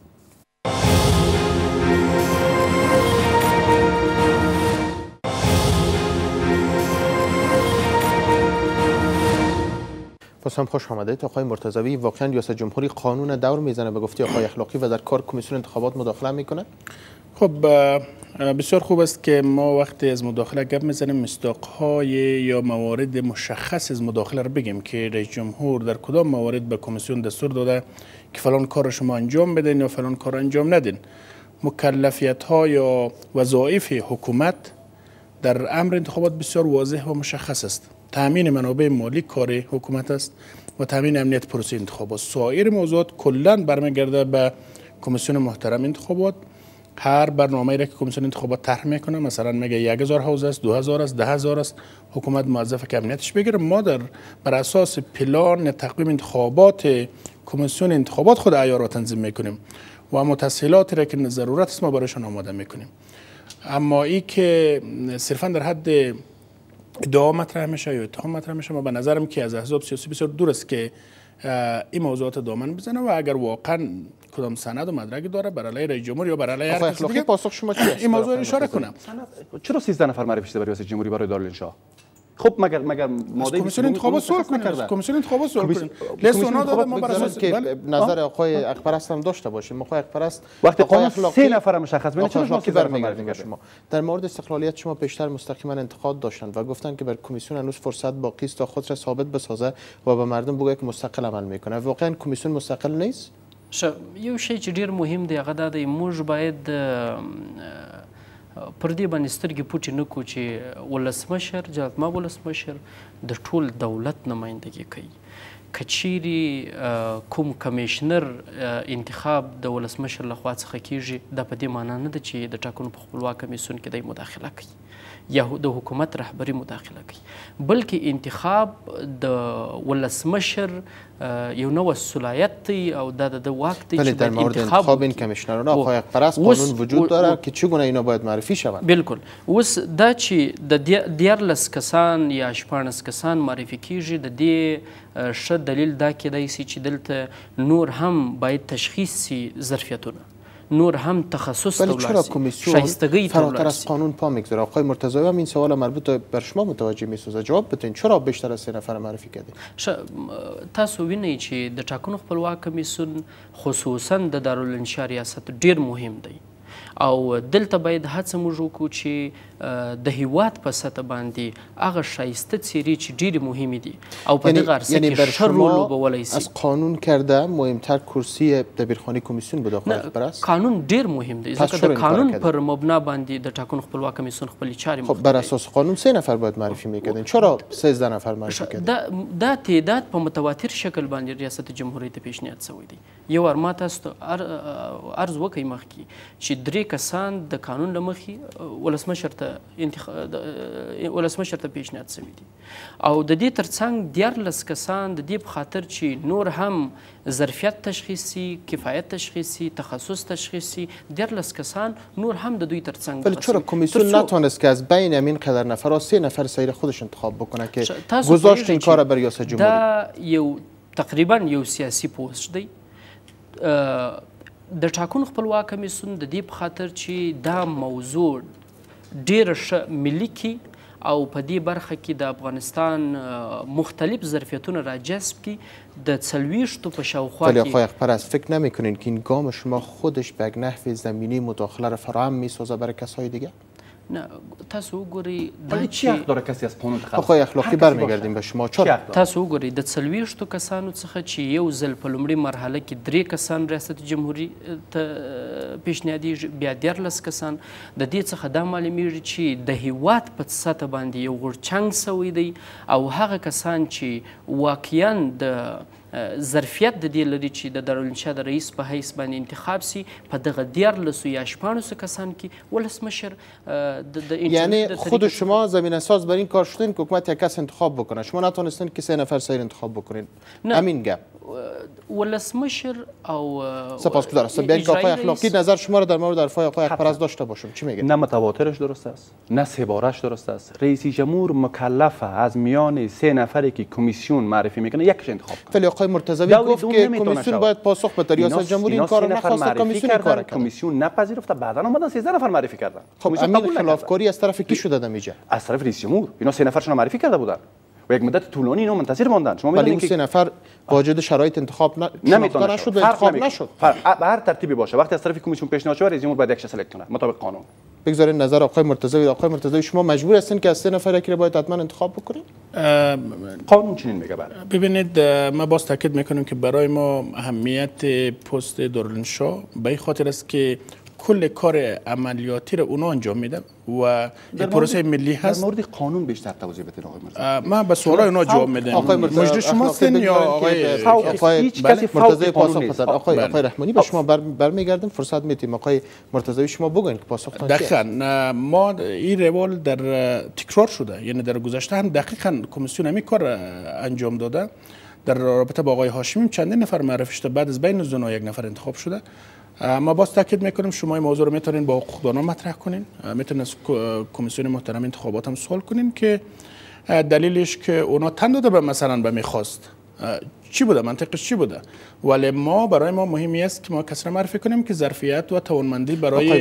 باز هم خوش آمدید آقای مرتضوی. واقعا ریاست جمهوری قانون دور میزنه به گفته آقای اخلاقی و در کار کمیسیون انتخابات مداخله میکنه؟ خب بسیار خوب است که ما وقتی از مداخله گپ میزنیم مصداق‌های یا موارد مشخص از مداخله رو بگیم که رئیس جمهور در کدام موارد به کمیسیون دستور داده که فلان کار شما انجام بدین یا فلان کار انجام ندین. مکلفیت‌ها یا وظایف حکومت در امر انتخابات بسیار واضح و مشخص است. تامین منابع مالی کار حکومت است و تامین امنیت پروسه انتخابات. سایر موضوعات کلا برمیگرده به کمیسیون محترم انتخابات. هر برنامه‌ای را که کمیسیون انتخابات طرح میکنه، مثلا میگه 1000 حوزه است، 2000 است، 10000 است، حکومت موظفه که امنیتش بگیره. ما بر اساس پلان تقویم انتخابات کمیسیون انتخابات خود عیار را تنظیم میکنیم و متسهیلاتی را که ضرورت است ما برایشان آماده میکنیم. اما ای که صرفا در حد ادعا مطرح میشه یا اتهام مطرح میشه، ما به نظرم که از احزاب سیاسی بسیار دور است که این موضوعات دامن بزنه و اگر واقعا کدام سند و مدرک داره بر علیه رئیس جمهور یا بر علیه هر کس دیگه، پاسخ شما چی است؟ این موضوع اشاره کنم. چرا 13 نفر معرفی شده برای ریاست جمهوری برای دارالانشا؟ خب مگر ماده کمیسیون انتخابات سوال کنید. کمیسیون انتخابات سوال کنید. لیست اونا داده ما بر اساس که نظر آقای اکبرست هم داشته باشیم. آقای اکبرست وقتی قانون 3 نفر مشخص ببینید چرا شما برمیگردیم شما در مورد استقلالیت شما پیشتر مستقیما انتقاد داشتن و گفتن که بر کمیسیون هنوز فرصت باقی است تا خود را ثابت بسازه و به مردم بگه که مستقل عمل میکنه. واقعا کمیسیون مستقل نیست؟ یو شی چې ډیر مهم دی هغه دا دی موږ باید پر دې باندې سترګې پټې نه کړو چې ولسمشر جلالتمآب ولسمشر د ټول دولت نمایندګي کوي. که چیرې کوم کمیشنر انتخاب د ولسمشر لخوا څخه کیږي دا په دې معنا نه ده چې د ټاکنو په خپلواک کمیسیون کې دی مداخله کوي یا د حکومت رهبری مداخله کوي، بلکې انتخاب د ولسمشر یو نوع صلاحیت دی او دا د واک دی چې در مورد انتخاب این کمیشنران آقای اکبرست قانون وجود داره که چگونه اینا باید معرفی شوند. بالکل. اوس دا چې د 14 کسان یا 14 کسان معرفي کیږي د دې ښه دلیل دا کېدای شي چې دلته نور هم باید تشخیص سي ظرفیتونه، نور هم تخصص ولی چرا کمیسیون فراتر از قانون پا میگذاره؟ آقای مرتضوی هم این سوال مربوط بر شما متوجه میسازه، جواب بدین چرا بیشتر از 3 نفر معرفی کردید؟ تاسو وینئ چې د ټاکنو خپلواک کمیسیون خصوصا د دارالانشا ریاست ډیر مهم دی او دلته باید هڅه موږ وکړو چې د هیواد په سطح باندې هغه ښایسته څیرې چې ډېرې مهمې دي او په دغه عرصه کې ښه رول لوبولی سي. از قانون کرده مهمتر کرسی دبیرخانه کمیسیون بود آقای اکبرست؟ قانون ډیر مهم دی ځکه د قانون پر مبنا باندې د ټاکنو خپلواک کمیسیون خپلې چارې خب بر اساس قانون 3 نفر باید معرفی میکردین، چرا 13 نفر معرفی کردین؟ دا تعداد په متواتر شکل باندې ریاست جمهوریت ته پیشنهاد شوی دی. یو وار ما تاسو ته عرض وکړی مخکې چې 3 کسان د قانون له مخې ولسمشر ته پیشنهاد شوي دي او د دې ترڅنګ 14 کسان د دې په خاطر چې نور هم ظرفیت تشخیصي، کفایت تشخیصی، تخصص تشخیصی، 14 کسان نور هم د دوی ترڅنګ. ولی چرا کمیسیون نتونست که از بین همین قدر نفرها 3 نفر سیر خودش انتخاب بکنه که گذاشت این کار بر ریاست جمهوری؟ دا یو تقریبا یو سیاسی پوسټ دی. د ټاکنو خپلواک کمیسیون د دې په خاطر چې دا موضوع ډېره ښه ملي کړي او په دې برخه کې د افغانستان مختلف ظرفیتونه را جذب کړي د 40 په شاوخوا ولی آقای اخپرست فکر نمی‌کنین که این گام شما خودش به یک نحو زمینی مداخله را فراهم می‌سازه برای کسای دیگه؟ نه تاسو وګورئ ولی چی حق داره کسی از قانون تخلف؟ آقای اخلاقی برمیگردیم به شما. چرا؟ تاسو وګورئ د 40 کسانو څخه چې یو ځل په لومړي مرحله کې 3 کسان ریاست جمهوریت ته پیشنهادیږي، بیا 14 کسان. د دې څخه دا معلومیږي چې د هیواد په سطح باندې یو غورچنګ سوی دی او هغه کسان چې واقعا د ظرفیت د دې لري چې د دارالانشا د رئیس په حیث باندې انتخاب سي په دغه 14 یا 16 کسان کې ولسمشر یعنی خود شما زمینه ساز بر این کار شدین که حکومت یک کس انتخاب بکنه، شما نتونستین که 3 نفر سایر انتخاب بکنین؟ همین گپ ولسمشر او سپاسگزارم. بیاین که آقای اخلاقی نظر شما رو در مورد حرفای آقای اخپرست داشته باشم. چی میگید؟ نه متواترش درست است، نه 3 بارش درست است. رئیس جمهور مکلفه از میان 3 نفری که کمیسیون معرفی میکنه یکش انتخاب کنه. ولی آقای مرتضوی گفت که کمیسیون باید پاسخ بده. ریاست جمهوری این کارو نخواست، کمیسیون این کارو کرد. کمیسیون نپذیرفت، بعدا اومدن 13 نفر معرفی کردن. خب امین خلافکاری از طرف کی شده دمیجه؟ از طرف رئیس جمهور. اینا 3 نفرشون معرفی کرده بودن و یک مدت طولانی اینا منتظر ماندن. شما می‌بینید که 3 نفر واجد شرایط انتخاب نمیتونه نشد و انتخاب نشد. به هر ترتیبی باشه وقتی از طرف کمیسیون پیشنهاد شود رئیس جمهور باید یک سلکت کنه مطابق قانون. بگذارید نظر آقای مرتضوی. آقای مرتضوی شما مجبور هستین که از 3 نفر یکی رو باید حتما انتخاب بکنید؟ قانون چنین میگه. بله ببینید ما باز تاکید میکنیم که برای ما اهمیت پست دارالانشا به این خاطر است که کل کار عملیاتی رو اونا انجام میدن و پروسه ملی هست. در مورد قانون بیشتر توضیح بدین آقای مرتضوی. ما به سوالای اونا جواب میدم. آقای مجری شما هستین یا آقای هیچ کسی مرتضوی پاسخ بدن؟ آقای رحمانی به شما برمیگردیم، فرصت میدیم. آقای مرتضوی شما بگوین که پاسختان چیه؟ دقیقاً ما این روال در تکرار شده، یعنی در گذشته هم دقیقاً کمیسیون همین کار انجام داده. در رابطه با آقای هاشمی چندین نفر معرفی شده، بعد از بین زنا یک نفر انتخاب شده. ما باز تاکید میکنیم شما این موضوع رو میتونین با حقوقدانان مطرح کنین، میتونین از کمیسیون محترم انتخابات هم سوال کنین که دلیلش که اونا تن داده به مثلا به میخواست چی بوده، منطقش چی بوده. ولی ما برای ما مهمی است که ما کسی را معرفی کنیم که ظرفیت و توانمندی برای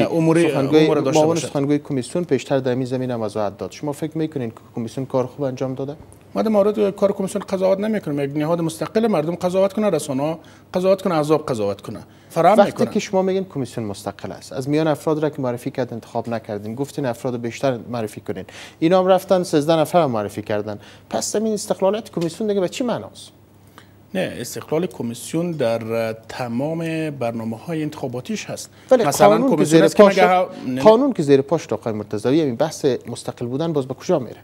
امور داشته باشه. سخنگوی کمیسیون پیشتر در این زمینه وضاحت داد. شما فکر میکنین که کمیسیون کار خوب انجام داده؟ ما در مورد کار کمیسیون قضاوت نمیکنیم. یک نهاد مستقل، مردم قضاوت کنه، رسانه‌ها قضاوت کنه، احزاب قضاوت کنه. وقتی که شما میگین کمیسیون مستقل است، از میان افراد را که معرفی کرد انتخاب نکردین، گفتین افراد بیشتر معرفی کنین، اینا هم رفتن 13 نفر معرفی کردن، پس این استقلالیت کمیسیون دیگه به چی معناست؟ نه، استقلال کمیسیون در تمام برنامه‌های انتخاباتیش هست. مثلا قانون که زیر پاش آقای مرتضوی این بحث مستقل بودن باز به کجا میره؟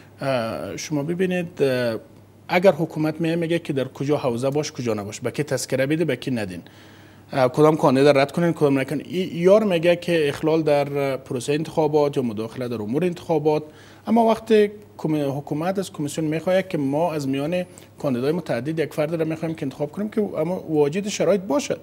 شما ببینید اگر حکومت میگه که در کجا حوزه باش کجا نباش، به کی تذکره بده به کی ندین، کدام کاندیدا رد کنین کدام نکنین، یار میگه که اخلال در پروسه انتخابات یا مداخله در امور انتخابات. اما وقتی حکومت از کمیسیون میخواد که ما از میان کاندیدای متعدد یک فرد را میخوایم که انتخاب کنیم که اما واجد شرایط باشد،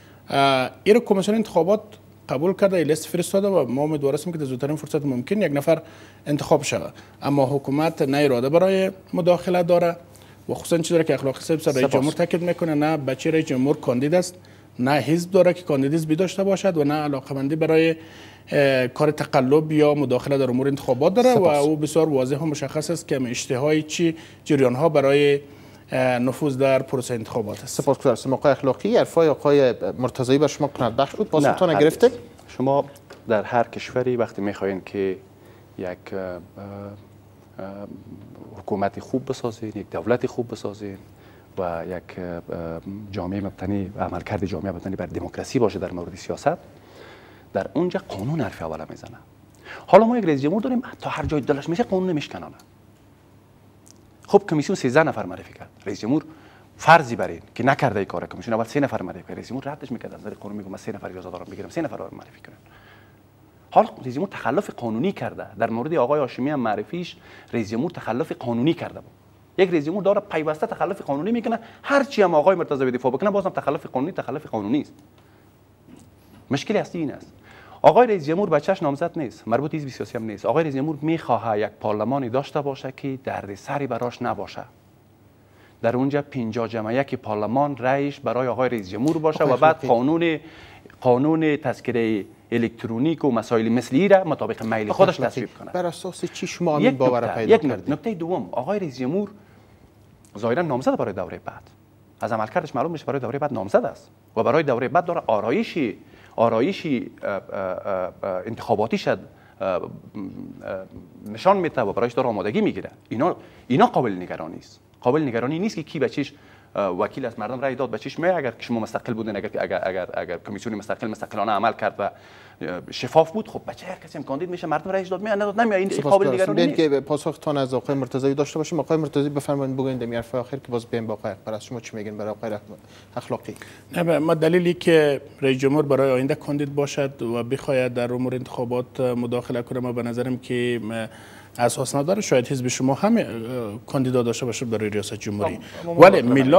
این کمیسیون انتخابات قبول کرده، لیست فرستاده و ما امیدوار هستیم که در زودترین فرصت ممکن یک نفر انتخاب شود. اما حکومت نه اراده برای مداخله داره و خصوصا چیزی که اخلاقی صاحب سر رئیس جمهور تاکید میکنه، نه بچه رئیس جمهور کاندید است، نه حزب داره که کاندیدیسم داشته باشد و نه علاقه‌مندی برای کار تقلب یا مداخله در امور انتخابات داره و او بسیار واضح و مشخص است که اشتهای چی جریان ها برای نفوذ در پروسه انتخابات است. سپاسگزارم. آقای اخلاقی، حرفای آقای مرتضوی بر شما قناعت بخش بود؟ پاسختون گرفتید؟ شما در هر کشوری وقتی میخواین که یک حکومت خوب بسازین، یک دولت خوب بسازین و یک جامعه مبتنی عملکرد جامعه مبتنی بر دموکراسی باشه در مورد سیاست، در اونجا قانون حرف اول میزنه. حالا ما یک رئیس جمهور داریم تا هر جای دلش میشه قانون نمیشکنانه. خب کمیسیون 13 نفر معرفی کرد، رئیس جمهور فرضی بر این که نکرده این کار، کمیسیون اول 3 نفر معرفی کرد، رئیس جمهور ردش میکرد، از نظر قانون میگم من 3 نفر اجازه دارم بگیرم 3 نفر رو معرفی کنن. حالا رئیس جمهور تخلف قانونی کرده، در مورد آقای هاشمی هم معرفیش رئیس جمهور تخلف قانونی کرده بود. یک رئیس جمهور داره پیوسته تخلف قانونی میکنه، هر چی هم آقای مرتضوی دفاع بکنه بازم تخلف قانونی است. مشکل اصلی این است آقای رئیس جمهور بچه‌ش نامزد نیست، مربوط حزب سیاسی هم نیست. آقای رئیس جمهور میخواه یک پارلمانی داشته باشه که دردسری براش نباشه، در اونجا 50 جمع 1 پارلمان رئیس برای آقای رئیس جمهور باشه و بعد قانون تذکره الکترونیک و مسائل مثلی را مطابق میل خودش تصویب کنه. بر اساس چی شما این باور پیدا کردید؟ نکته دوم، آقای رئیس جمهور ظاهرا نامزد برای دوره بعد، از عملکردش معلوم میشه برای دوره بعد نامزد است و برای دوره بعد داره آرایشی انتخاباتیش نشان میده و برایش داره آمادگی میگیره. اینا قابل نگرانی است. قابل نگرانی نیست که کی بچیش وکیل از مردم رای داد بچیش می اگر شما مستقل بودین، اگر کمیسیون مستقلانه عمل کرد و شفاف بود، خب بچه هر کسی کاندید میشه، مردم رایش داد نداد نمیاد. این قابل نگرانی نیست. که پاسختان از آقای مرتضوی داشته باشیم. آقای مرتضوی بفرمایید بگوین در حرف آخر که باز بیم با آقای اکبر شما چی میگین برای آقای اخلاقی؟ نه، ما دلیلی که رئیس جمهور برای آینده کاندید باشد و بخواید در امور انتخابات مداخله کنه، ما به نظرم که اساس نداره. شاید حزب شما هم کاندیدا داشته باشه برای ریاست جمهوری، ولی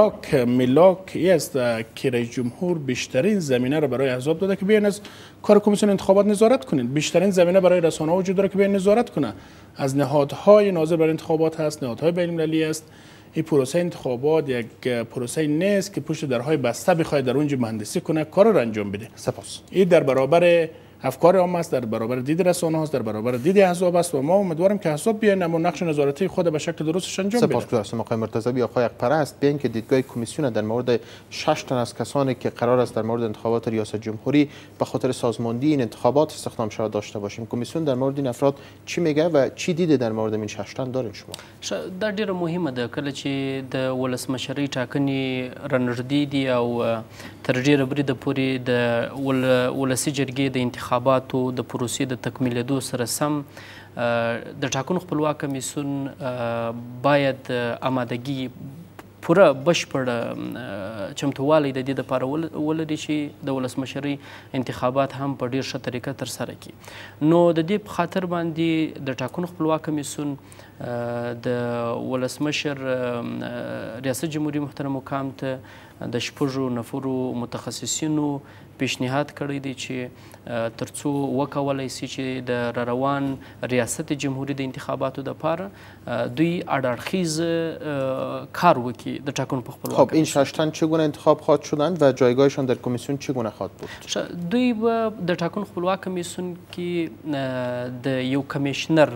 ملاک ای است که رئیس جمهور بیشترین زمینه را برای احزاب داده که بیاین از کار کمیسیون انتخابات نظارت کنین. بیشترین زمینه برای رسانه‌ها وجود داره که بیاین نظارت کنه. از نهادهای ناظر بر انتخابات هست، نهادهای بین‌المللی است. این پروسه انتخابات یک پروسه نیست که پشت درهای بسته بخواد در اونجا مهندسی کنه، کار را انجام بده. سپاس. این در برابر افکار عام است، در برابر دید رسانه است، در برابر دید احزاب است و ما امیدواریم که احزاب بیان اما نقش نظارتی خود به شکل درستش انجام بدن. سپاسگزارم آقای مرتضوی. آقای اکبرست بیان که دیدگاه کمیسیون در مورد 6 تن از کسانی که قرار است در مورد انتخابات ریاست جمهوری به خاطر سازماندهی این انتخابات استخدام شود داشته باشیم. کمیسیون در مورد این افراد چی میگه و چی دیده در مورد این 6 تن دارین شما؟ دا ډیره مهمه ده کله چې د ولسمشرۍ ټاکنې رانږدې دي او تر ډیره بریده پورې د ولسي جرګې د انتخاباتو د پروسې د تکمیلېدو سره سم د ټاکنو خپلواک کمیسیون باید آمادګي پوره بشپړ چمتووالی د دې دپاره ولري چې د ولسمشرۍ انتخابات هم په ډېر ښه طریقه ترسره کړي. نو د دې په خاطر باندې د ټاکنو خپلواک کمیسیون د ولسمشر ریاست جمهوریت محترم مقام ته د 6 نفرو متخصصینو پیشنهاد کړی دی چې ترڅو وکولای شي چې د روان ریاست جمهوریت د انتخاباتو دپاره دوی اړخیز کار وکړي د ټاکنو په خپلواک. خب این 6 تن چگونه انتخاب خواهد شدند و جایگاهشان در کمیسیون چگونه خواهد بود؟ دوی به د ټاکنو خپلواک کمیسیون کې د یو کمیشنر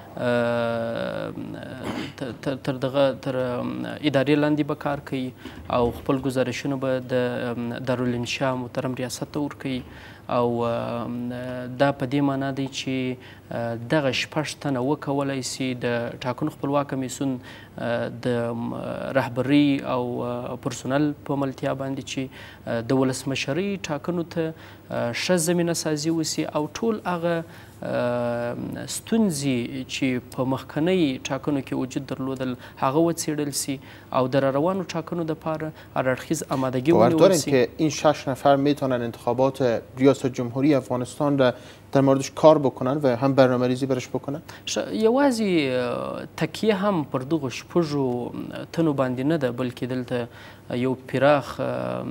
تر ادارې لاندې به کار کوي او خپل گزارشونه به د دارالانشا محترم ریاست ته ورکوي او دا په دې معنا دی چې دغه 6 تنه وکولای شي د ټاکنو خپلواک کمیسیون د رهبري او پرسونل په ملتیا باندې چې د ولسمشرۍ ټاکنو ته ښه زمینه سازي وسي او ټول هغه ستونزې چې په مخکنۍ ټاکنو کې وجود درلودل هغه وڅېړل سي او در روانو ټاکنو دپاره هررخیز آمادگی ونیول سي. که این 6 نفر میتونن انتخابات ریاست جمهوری افغانستان را در موردش کار بکنن و هم برنامه‌ریزی برش بکنن؟ یوازې تکیه هم پر دغو 6 تنو باندې نه ده بلکې دلته یو پراخ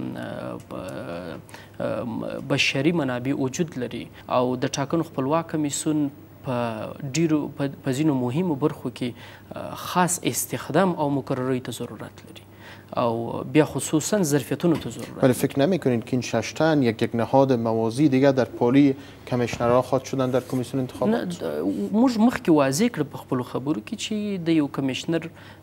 بشري منابع وجود لري او د ټاکنو خپلواک کمیسیون په ځینو مهمو برخو کې خاص استخدام او مقررۍ ته ضرورت لري او بیا خصوصا ظرفیتونو ته ضرورت. ولی فکر نمی‌کنید که این 6 تن یک نهاد موازی دیگه در پالی کمیشنرها خواهد شدن در کمیسیون انتخابات؟ موږ مخکې واضح کړ په خپلو خبرو کې چې د یو کمیشنر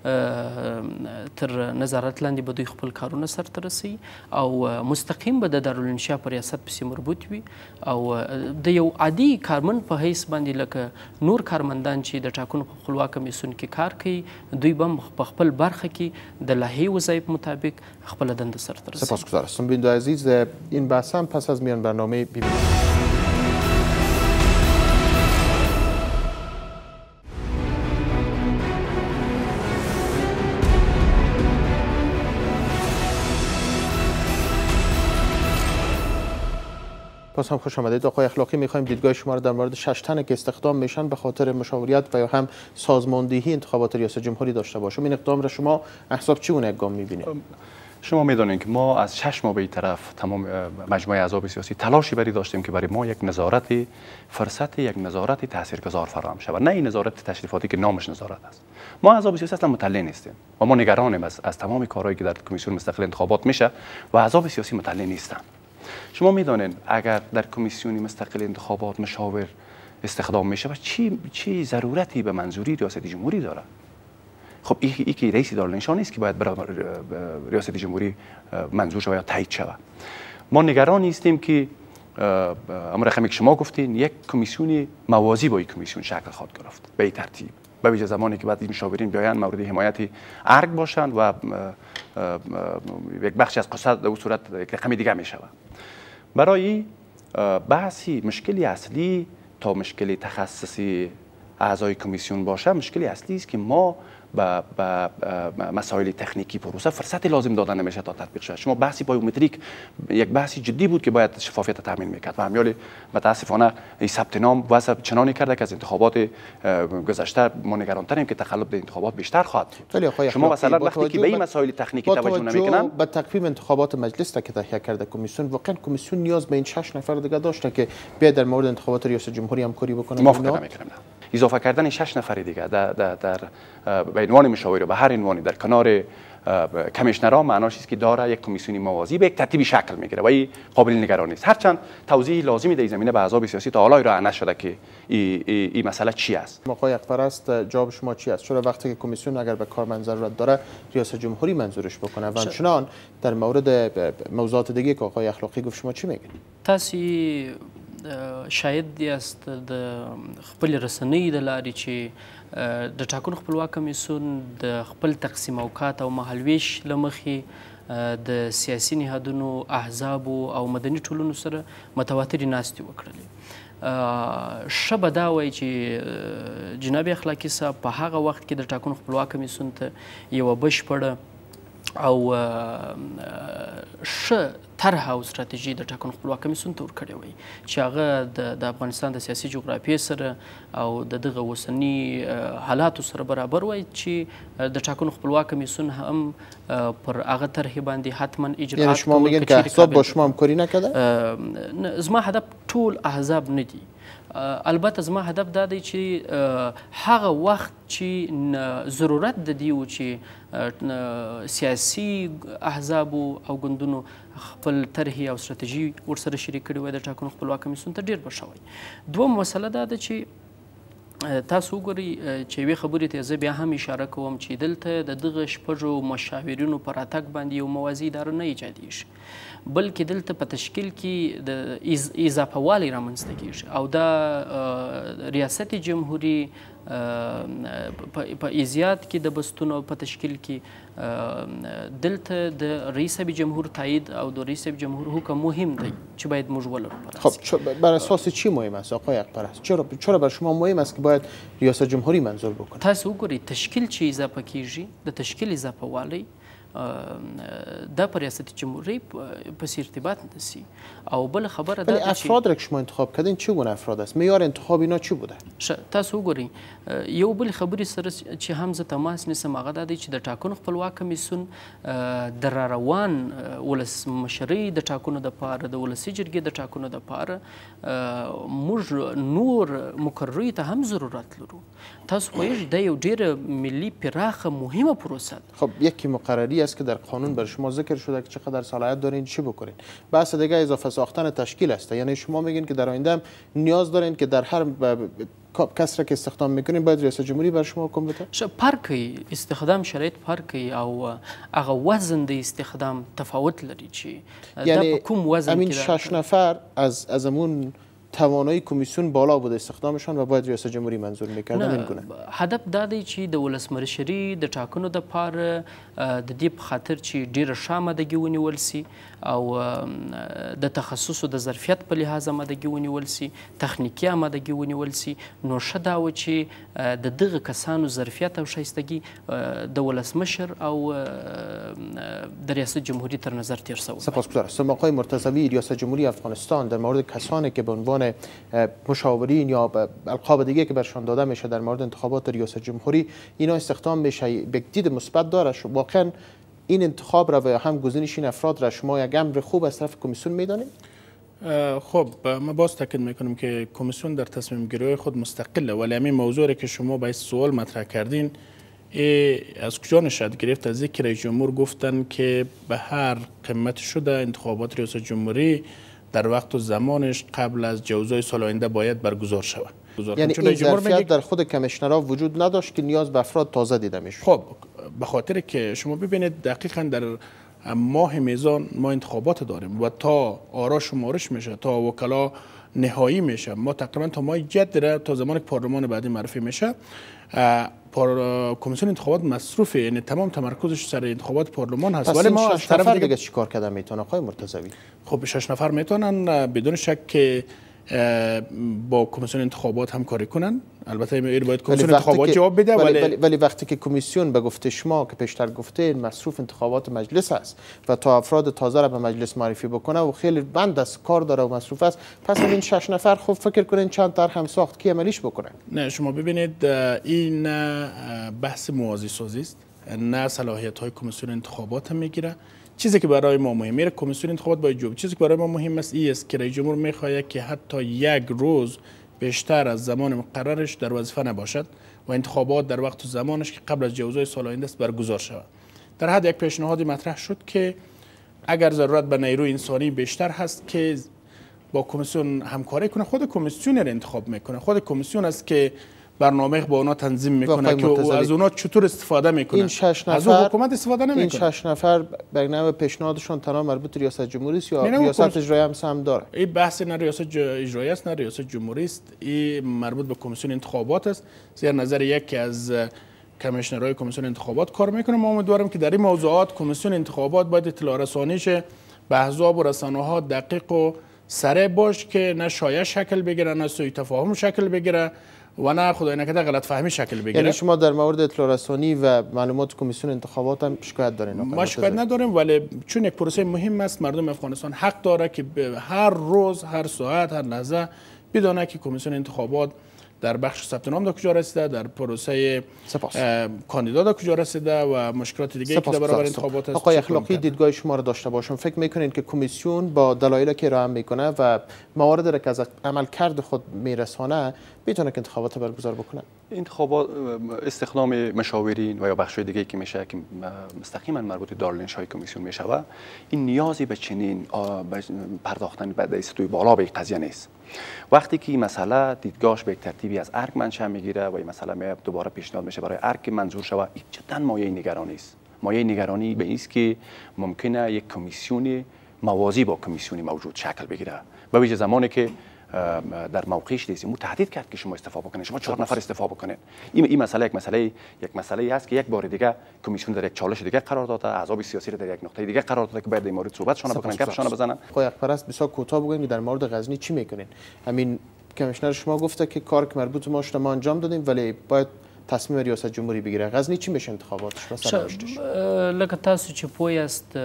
تر نظارت لاندې به دوی خپل کارونه سرته رسوي او مستقیم به د دارالانشا په ریاست پسې مربوط وي او د یو عادي کارمند په حیث باندې لکه نور کارمندان چې د ټاکنو په خپلواک کمیسیون کې کار کوي دوی به په خپل برخه کې د لایحې وظایف مطابق خپل دنده سرته رسوي. سپاسگزار هستم. بیننده عزیز این بحث هم پس از میان برنامه ببینید. باز هم خوش آمدید. آقای اخلاقی، میخوایم دیدگاه شما رو در مورد 6 تن که استخدام میشن به خاطر مشاوریت و یا هم سازماندهی انتخابات ریاست جمهوری داشته باشیم. این اقدام را شما احزاب چگونه اقدام میبینید؟ شما میدونید که ما از 6 ماه به این طرف تمام مجموعه احزاب سیاسی تلاشی بری داشتیم که برای ما یک نظارت فرصت یک نظارت تاثیرگذار فراهم شود، نه این نظارت تشریفاتی که نامش نظارت است. ما احزاب سیاسی اصلا مطلع نیستیم و ما نگرانیم از تمام کارهایی که در کمیسیون مستقل انتخابات میشه و احزاب سیاسی مطلع نیستن. شما میدانید اگر در کمیسیون مستقل انتخابات مشاور استخدام میشه و چی ضرورتی به منظوری ریاست جمهوری داره؟ خب این که رئیس دارالانشا نیست که باید برای ریاست جمهوری منظور شود یا تایید شود. ما نگران نیستیم که امر رقمی که شما گفتین یک کمیسیون موازی با این کمیسیون شکل خواهد گرفت به این ترتیب، به ویژه زمانی که بعد این مشاورین بیاین مورد حمایت ارگ باشند و یک بخشی از قصد در صورت یک رقم دیگه می شود. برای بحثی مشکلی اصلی تا مشکل تخصصی اعضای کمیسیون باشه، مشکلی اصلی است که ما به مسائل تکنیکی پروسه فرصت لازم دادن نمیشه تا تطبیق شود. شما بحثی بایومتریک یک بحثی جدی بود که باید شفافیت تامین میکرد و همیال متاسفانه این ثبت نام واسه چنانی کرده که از انتخابات گذشته ما نگران‌تریم که تقلب در انتخابات بیشتر خواهد بود. شما مثلا وقتی که به این مسائل تکنیکی توجه نمیکنن، به تکویم انتخابات مجلس که تهیه کرده کمیسیون، واقعا کمیسیون نیاز به این 6 نفر دیگه داشته که بیاد در مورد انتخابات ریاست جمهوری همکاری بکنه. موافقت نمیکنم. اضافه کردن 6 نفر دیگه در به عنوان مشاور و به هر عنوانی در کنار کمیشنرها معناش است که داره یک کمیسیونی موازی به یک ترتیبی شکل میگیره و این قابل نگرانی است. هرچند توضیح لازمی در زمینه به احزاب سیاسی تا حالا ارائه نشده که این مسئله چی است. آقای اقپرست، جواب شما چی است؟ چرا وقتی که کمیسیون اگر به کارمند ضرورت داره ریاست جمهوری منظورش بکنه و همچنان در مورد موضوعات دیگه که آقای اخلاقی گفت شما چی میگین؟ تاسو شاید است د خپل رسنۍ د لارې چې د ټاکنو خپلواک کمیسیون د خپل تقسیم اوقات او مهالویش له مخې د سیاسي نهادونو احزابو او مدني ټولنو سره متواترې ناستې وکړلې. ښه به دا وایي چې جناب اخلاقي صاحب په هغه وخت کې د ټاکنو خپلواک کمیسیون ته یوه بشپړه او ښه طرحه او ستراتیژي د ټاکنو خپلواک کمیسیون ته ورکړې وای چې هغه د افغانستان د سیاسي جغرافیې سره او د دغه اوسني حالاتو سره برابر وای چې د ټاکنو خپلواک کمیسیون هم پر هغه طرحې باندې حتما اجراات. یعنی شما میگین که احزاب با شما همکاری نکرده؟ زما هدف ټول احزاب نه دي. البته زما هدف دا دی چې هغه وخت چې ضرورت د دې و چې سیاسي احزابو او ګوندونو خپل طرحې او ستراتیژي ورسره شریک کړي وای د ټاکنو خپلواک کمیسیون ته ډېر به ښه وای. دوم مسله دا ده چې تاسو وګورئ چې یوې خبرې ته زه بیا هم اشاره کوم چې دلته د دغه شپږو مشاورینو په راتګ باندې یو موازي اداره نه ایجادیږي، بلکې دلته په تشکیل کې د اضافه والی رامنځته کیږي او دا ریاست جمهوری په ایزیات کې د بستونو په تشکیل کې دلته د رئیس جمهور تایید او د رئیس جمهور حکم مهم دی چې باید موږ ولرو. خب بر اساس چی مهم است آقای اقپرست؟ چرا بر شما مهم است که باید ریاست جمهوری منظور بکنه؟ تاسو وګورئ تشکیل چې اضافه کیږي د تشکیل اضافه والی دا پر ریاست جمهوری پس ارتباط ندسی او بل خبره ولی افراد را که شما انتخاب کردین چه گونه افراد است؟ معیار انتخاب اینا چی بوده؟ تاسو وګورئ یو بل خبرې سره چې هم زه تماس نیسم هغه دا دی چې د ټاکنو خپلواک کمیسیون د راروان ولسمشرۍ د ټاکنو دپاره د ولسي جرګې د ټاکنو دپاره موږ نور مقرریو ته هم ضرورت لرو. تاسو پوهیږئ دا یو ډېره ملي پراخه مهمه پروسه ده. خب یکی مقرری است که در قانون بر شما ذکر شده که چقدر صلاحیت دارین چی بکنین. بحث دیگه اضافه ساختن تشکیل است. یعنی شما میگین که در آینده نیاز دارین که در هر کس را که استخدام میکنین باید ریاست جمهوری بر شما حکم بده؟ فرق استخدام شرایط فرق او هغه وزن د استخدام تفاوت لري چې یعنی کوم وزن همین 6 نفر از امون توانایی کمیسیون بالا بوده استخدامشان و باید ریاست جمهوری منظور میکردن این گونه. هدف دا دی چې د ولسمشرۍ د ټاکنو دپاره د دې په خاطر چې ډېره ښه آمادګي ونیول سي او د تخصصو د ظرفیت په لحاظ آمادګي ونیول سي، تخنیکي آمادګي ونیول سي، نو ښه دا و چې د دغه کسانو ظرفیت او ښایستګي د ولسمشر او د ریاست جمهوری تر نظر تیر شوی. سپاسگزارم. آقای مرتضوی، ریاست جمهوری افغانستان در مورد کسانی که به عنوان مشاورین یا القاب دیگه که برشان داده میشه در مورد انتخابات ریاست جمهوری اینا استخدام میشه به دید مثبت داره، واقعا این انتخاب را و هم گزینش این افراد را شما یک امر خوب از طرف کمیسیون میدانید؟ خب ما باز تاکید میکنم که کمیسیون در تصمیم گیری خود مستقله، ولی همین موضوعی که شما باید سوال مطرح کردین از کجا نشأت گرفت؟ از اینکه رئیس جمهور گفتن که به هر قیمت شده انتخابات ریاست جمهوری در وقت و زمانش قبل از جوزای سال آینده باید برگزار شود. یعنی این ظرفیت در خود کمیشنرها وجود نداشت که نیاز به افراد تازه دیده میشد؟ خب به خاطر که شما ببینید دقیقاً در ماه میزان ما انتخابات داریم و تا آرا شمارش میشه، تا وکلا نهایی میشه، ما تقریبا تا ماه جد تا زمان پارلمان بعدی معرفی میشه کمیسیون انتخابات مصروفه، یعنی تمام تمرکزش سر انتخابات پارلمان هست. ولی ما 6 نفر دیگه چیکار کردن میتونه آقای مرتضوی؟ خب 6 نفر میتونن بدون شک که با کمیسیون انتخابات همکاری کنن. البته این باید کمیسیون انتخابات جواب بده، ولی وقتی که کمیسیون به گفته شما که پیشتر گفته مصروف انتخابات مجلس است و تا افراد تازه را به مجلس معرفی بکنه و خیلی بند از کار داره و مصروف است، پس این 6 نفر خب فکر کنین چند طرح هم ساخت که عملیش بکنه؟ نه شما ببینید این نه بحث موازی سازی است، نه صلاحیت های کمیسیون انتخابات هم میگیره. چیزی که برای ما مهمه کمیسیون انتخابات باید جواب. چیزی که برای ما مهم است این است که رئیس جمهور میخواهد که حتی یک روز بیشتر از زمان مقررش در وظیفه نباشد و انتخابات در وقت و زمانش که قبل از جوزای سال آینده است برگزار شود. در حد یک پیشنهادی مطرح شد که اگر ضرورت به نیروی انسانی بیشتر هست که با کمیسیون همکاری کنه، خود کمیسیون را انتخاب میکنه، خود کمیسیون است که برنامه با اونا تنظیم میکنه که از اونا چطور استفاده میکنه. این 6 نفر از حکومت استفاده نمیکنه. این 6 نفر به نوع پیشنهادشون تنها مربوط به ریاست جمهوری است یا ریاست اجرایی هم داره؟ این بحث نه ریاست اجرایی است نه ریاست جمهوری است، این مربوط به کمیسیون انتخابات است. زیر نظر یکی از کمیشنرهای کمیسیون انتخابات کار میکنه. ما امیدواریم که در این موضوعات کمیسیون انتخابات باید اطلاع رسانیش به احزاب و رسانه‌ها دقیق و سریع باش که نه شایعه شکل بگیره، نه سوء تفاهم شکل بگیره و نه خدای نکرده غلط فهمی شکل بگیره. یعنی شما در مورد اطلاع رسانی و معلومات کمیسیون انتخابات هم شکایت دارین؟ ما شکایت نداریم، ولی چون یک پروسه مهم است مردم افغانستان حق داره که هر روز، هر ساعت، هر لحظه بدونه که کمیسیون انتخابات در بخش ثبت نام کجا رسیده، در پروسه کاندیدا کجا رسیده و مشکلات دیگه که در برابر انتخابات است. آقای اخلاقی دیدگاه شما رو داشته باشم، فکر میکنین که کمیسیون با دلایلی که ارائه میکنه و مواردی را که از عملکرد خود میرسانه میتونه که انتخابات برگزار بکنه؟ انتخابات استخدام مشاورین و یا بخش‌های دیگه که میشه که مستقیما مربوط به دارالنشای کمیسیون میشه و این نیازی به چنین پرداختن به دستوی بالا به قضیه نیست. وقتی که این مسئله دیدگاهش به یک ترتیبی از ارگ منشأ میگیره و این مسئله دوباره پیشنهاد میشه برای ارگ منظور شود، این جدا مایه نگرانی است. مایه نگرانی به این است که ممکنه یک کمیسیون موازی با کمیسیونی موجود شکل بگیره و ویژه زمانی که در موقعش نیست. مو تهدید کرد که شما استعفا بکنید، شما 4 نفر استعفا بکنید. این مسئله یک مسئله است که یک بار دیگه کمیسیون در یک چالش دیگه قرار داده، احزاب سیاسی در یک نقطه دیگه قرار داده که باید در مورد صحبتشون بکنن، گپشون بزنن. آقای اقپرست بسیار کوتاه بگوین در مورد غزنی چی میکنین؟ همین کمیشنر شما گفته که کار که مربوط به ما انجام دادیم ولی باید تصمیم ریاست جمهوری بگیره. غزنی چی میشه انتخاباتش و سرنوشتش؟ لکه تاسو چې پوه یاست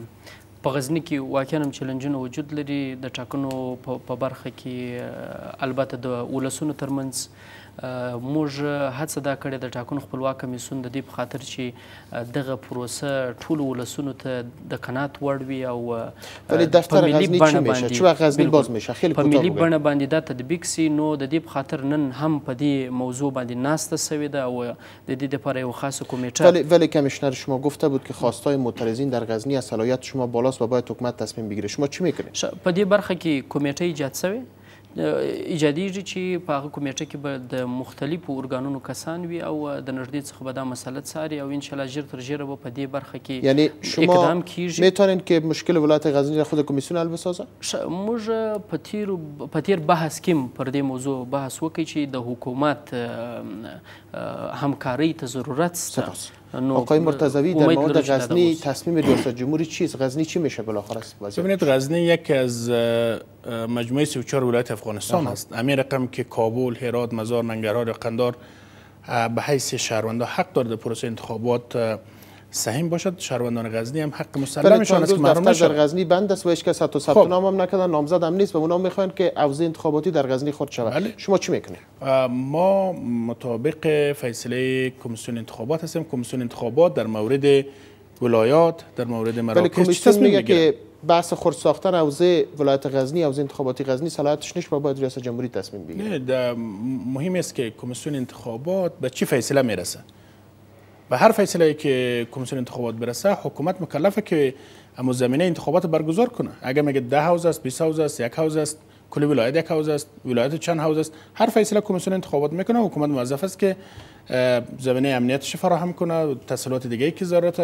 په غزني کې واقعا هم چیلنجونه وجود لري د ټاکنو په برخه کې البته د ولسونو ترمنځ موږ هڅه دا کړې د ټاکنو خپلواک کمیسیون د دې په خاطر چې دغه پروسه ټولو ولسونو ته د قناعت وړ وي او ولی دفتر غزنی چی میشه؟ چه وقت غزنی باز میشه؟ خیلی کوتاه په ملي بڼه باندې دا تطبیق سي نو د دې په خاطر نن هم په دې موضوع باندې ناسته سوې ده او د دې لپاره یو خاصه کمیټه. ولی کمیشنر شما گفته بود که خواستای معترضین در غزنی از صلاحیت شما بالاست و باید حکومت تصمیم بگیره. شما چی میکنید؟ په دې برخه کې کمیټه ایجاد سوې ایجادیږي چې په هغه کمیټه کې به د مختلفو ارګانونو کسان وي او د نږدې څخه به دا مسله څاري او انشاءالله ژر تر ژره به په دې برخه کې یعنی شما اقدام کیږي. میتونین که مشکل ولایت غزنی را خود کمیسیون حل بسازه؟ موږ په تیر بحث کې پر دې موضوع بحث وکړي چې د حکومت همکاری ته ضرورت شته. آقای مرتضوی در مورد غزنی تصمیم ریاست جمهوری چیست؟ غزنی چی میشه بالاخره؟ ببینید غزنی یکی از مجموعه 34 ولایت افغانستان است. همین رقم که کابل، هرات، مزار، ننگرهار، قندار به حیث شهروندا حق دارد پروسه انتخابات سهیم باشد. شهروندان غزنی هم حق مسلمشان است که محروم نشود. در غزنی بند است و هیچ کس حتی ثبت نام هم نکردن، نامزد هم نیست و اونا میخوان که اوضاع انتخاباتی در غزنی خرد شود. شما چی میکنید؟ ما مطابق فیصله کمیسیون انتخابات هستیم. کمیسیون انتخابات در مورد ولایات، در مورد مراکز تصمیم میگیره که بحث خرد ساختن اوضاع ولایت غزنی، اوضاع انتخاباتی غزنی صلاحیتش نیست و باید ریاست جمهوری تصمیم بگیره. نه، مهم است که کمیسیون انتخابات به چی فیصله میرسه. به هر فیصله که کمیسیون انتخابات برسه حکومت مکلفه که اما زمینه انتخابات برگزار کنه. اگر میگه 10 حوزه است، 20 حوزه است، 1 حوزه است، کل ولایت 1 حوزه است، ولایت چند حوزه است، هر فیصله کمیسیون انتخابات میکنه. حکومت موظف است که زمینه امنیتش فراهم کنه، تسهیلات دیگه که ضرورت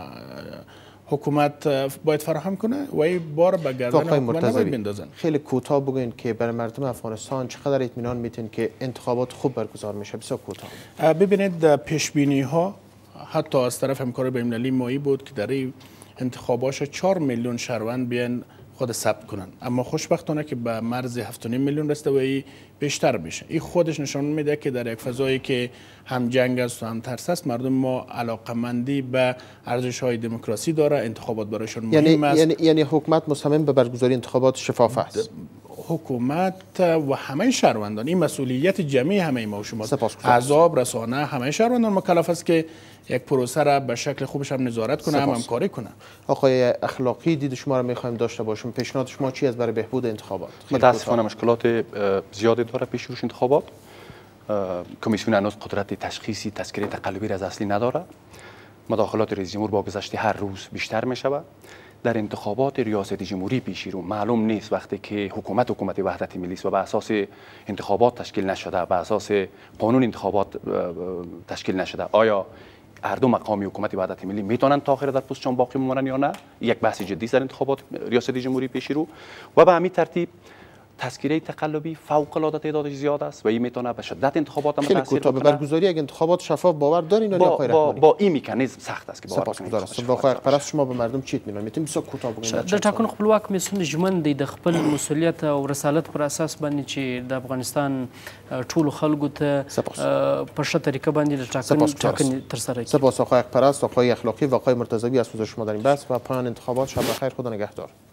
حکومت باید فراهم کنه و این بار به گردن حکومت نباید بندازن. خیلی کوتاه بگوین که برای مردم افغانستان چقدر اطمینان میتین که انتخابات خوب برگزار میشه؟ بسیار کوتاه. ببینید پیش بینی ها حتی از طرف همکارای بین‌المللی مایی بود که در این انتخابات 4 میلیون شهروند بیان خود ثبت کنن، اما خوشبختانه که به مرز 7.5 میلیون رسیده و بیشتر میشه. این خودش نشان میده که در یک فضایی که هم جنگ است و هم ترس است، مردم ما علاقمندی به ارزش‌های دموکراسی داره، انتخابات برایشان مهم است. یعنی حکومت مصمم به برگزاری انتخابات شفاف است. حکومت و همه شهروندان، این مسئولیت جمعی همه ما و شماست. احزاب، رسانه، همه شهروندان مکلف است که یک پروسه را به شکل خوبش هم نظارت کنه، هم همکاری کنه. آقای اخلاقی، دید شما را می‌خوایم داشته باشیم. پیشنهاد شما چی است برای بهبود انتخابات؟ متاسفانه مشکلات زیادی داره پیش روش انتخابات. کمیسیون هنوز قدرت تشخیصی تذکره تقلبی از اصلی نداره. مداخلات رئیس جمهور با گذشت هر روز بیشتر می‌شود. در انتخابات ریاست جمهوری پیشی رو معلوم نیست وقتی که حکومت وحدت ملی است و بر اساس انتخابات تشکیل نشده، بر اساس قانون انتخابات تشکیل نشده، آیا هر دو مقامی حکومت وحدت ملی میتونن تا آخر در پستشان باقی بمانن یا نه؟ یک بحث جدی است در انتخابات ریاست جمهوری پیشی رو و به همین ترتیب تذکره تقلبی فوق العاده تعدادش زیاد است و این میتونه به شدت انتخابات هم تاثیر بکنه. به برگزاری یک انتخابات شفاف باور دارین یا آقای رحمانی؟ با این مکانیزم سخت است که باور کنید. با آقای اقپرست شما به مردم چی اطمینان میتین؟ بسیار کوتاه بگوین. د ټاکنو خپلواک کمیسیون ژمن دی د خپل مسؤلیت او رسالت پر اساس باندې چې د افغانستان ټولو خلکو ته په ښه طریقه باندې د ټاکنې ترسره کړي. سپاس آقای اقپرست، آقای اخلاقی و آقای مرتضوی از حضور شما در این بحث و پایان انتخابات. شب بخیر، خدا نگهدار.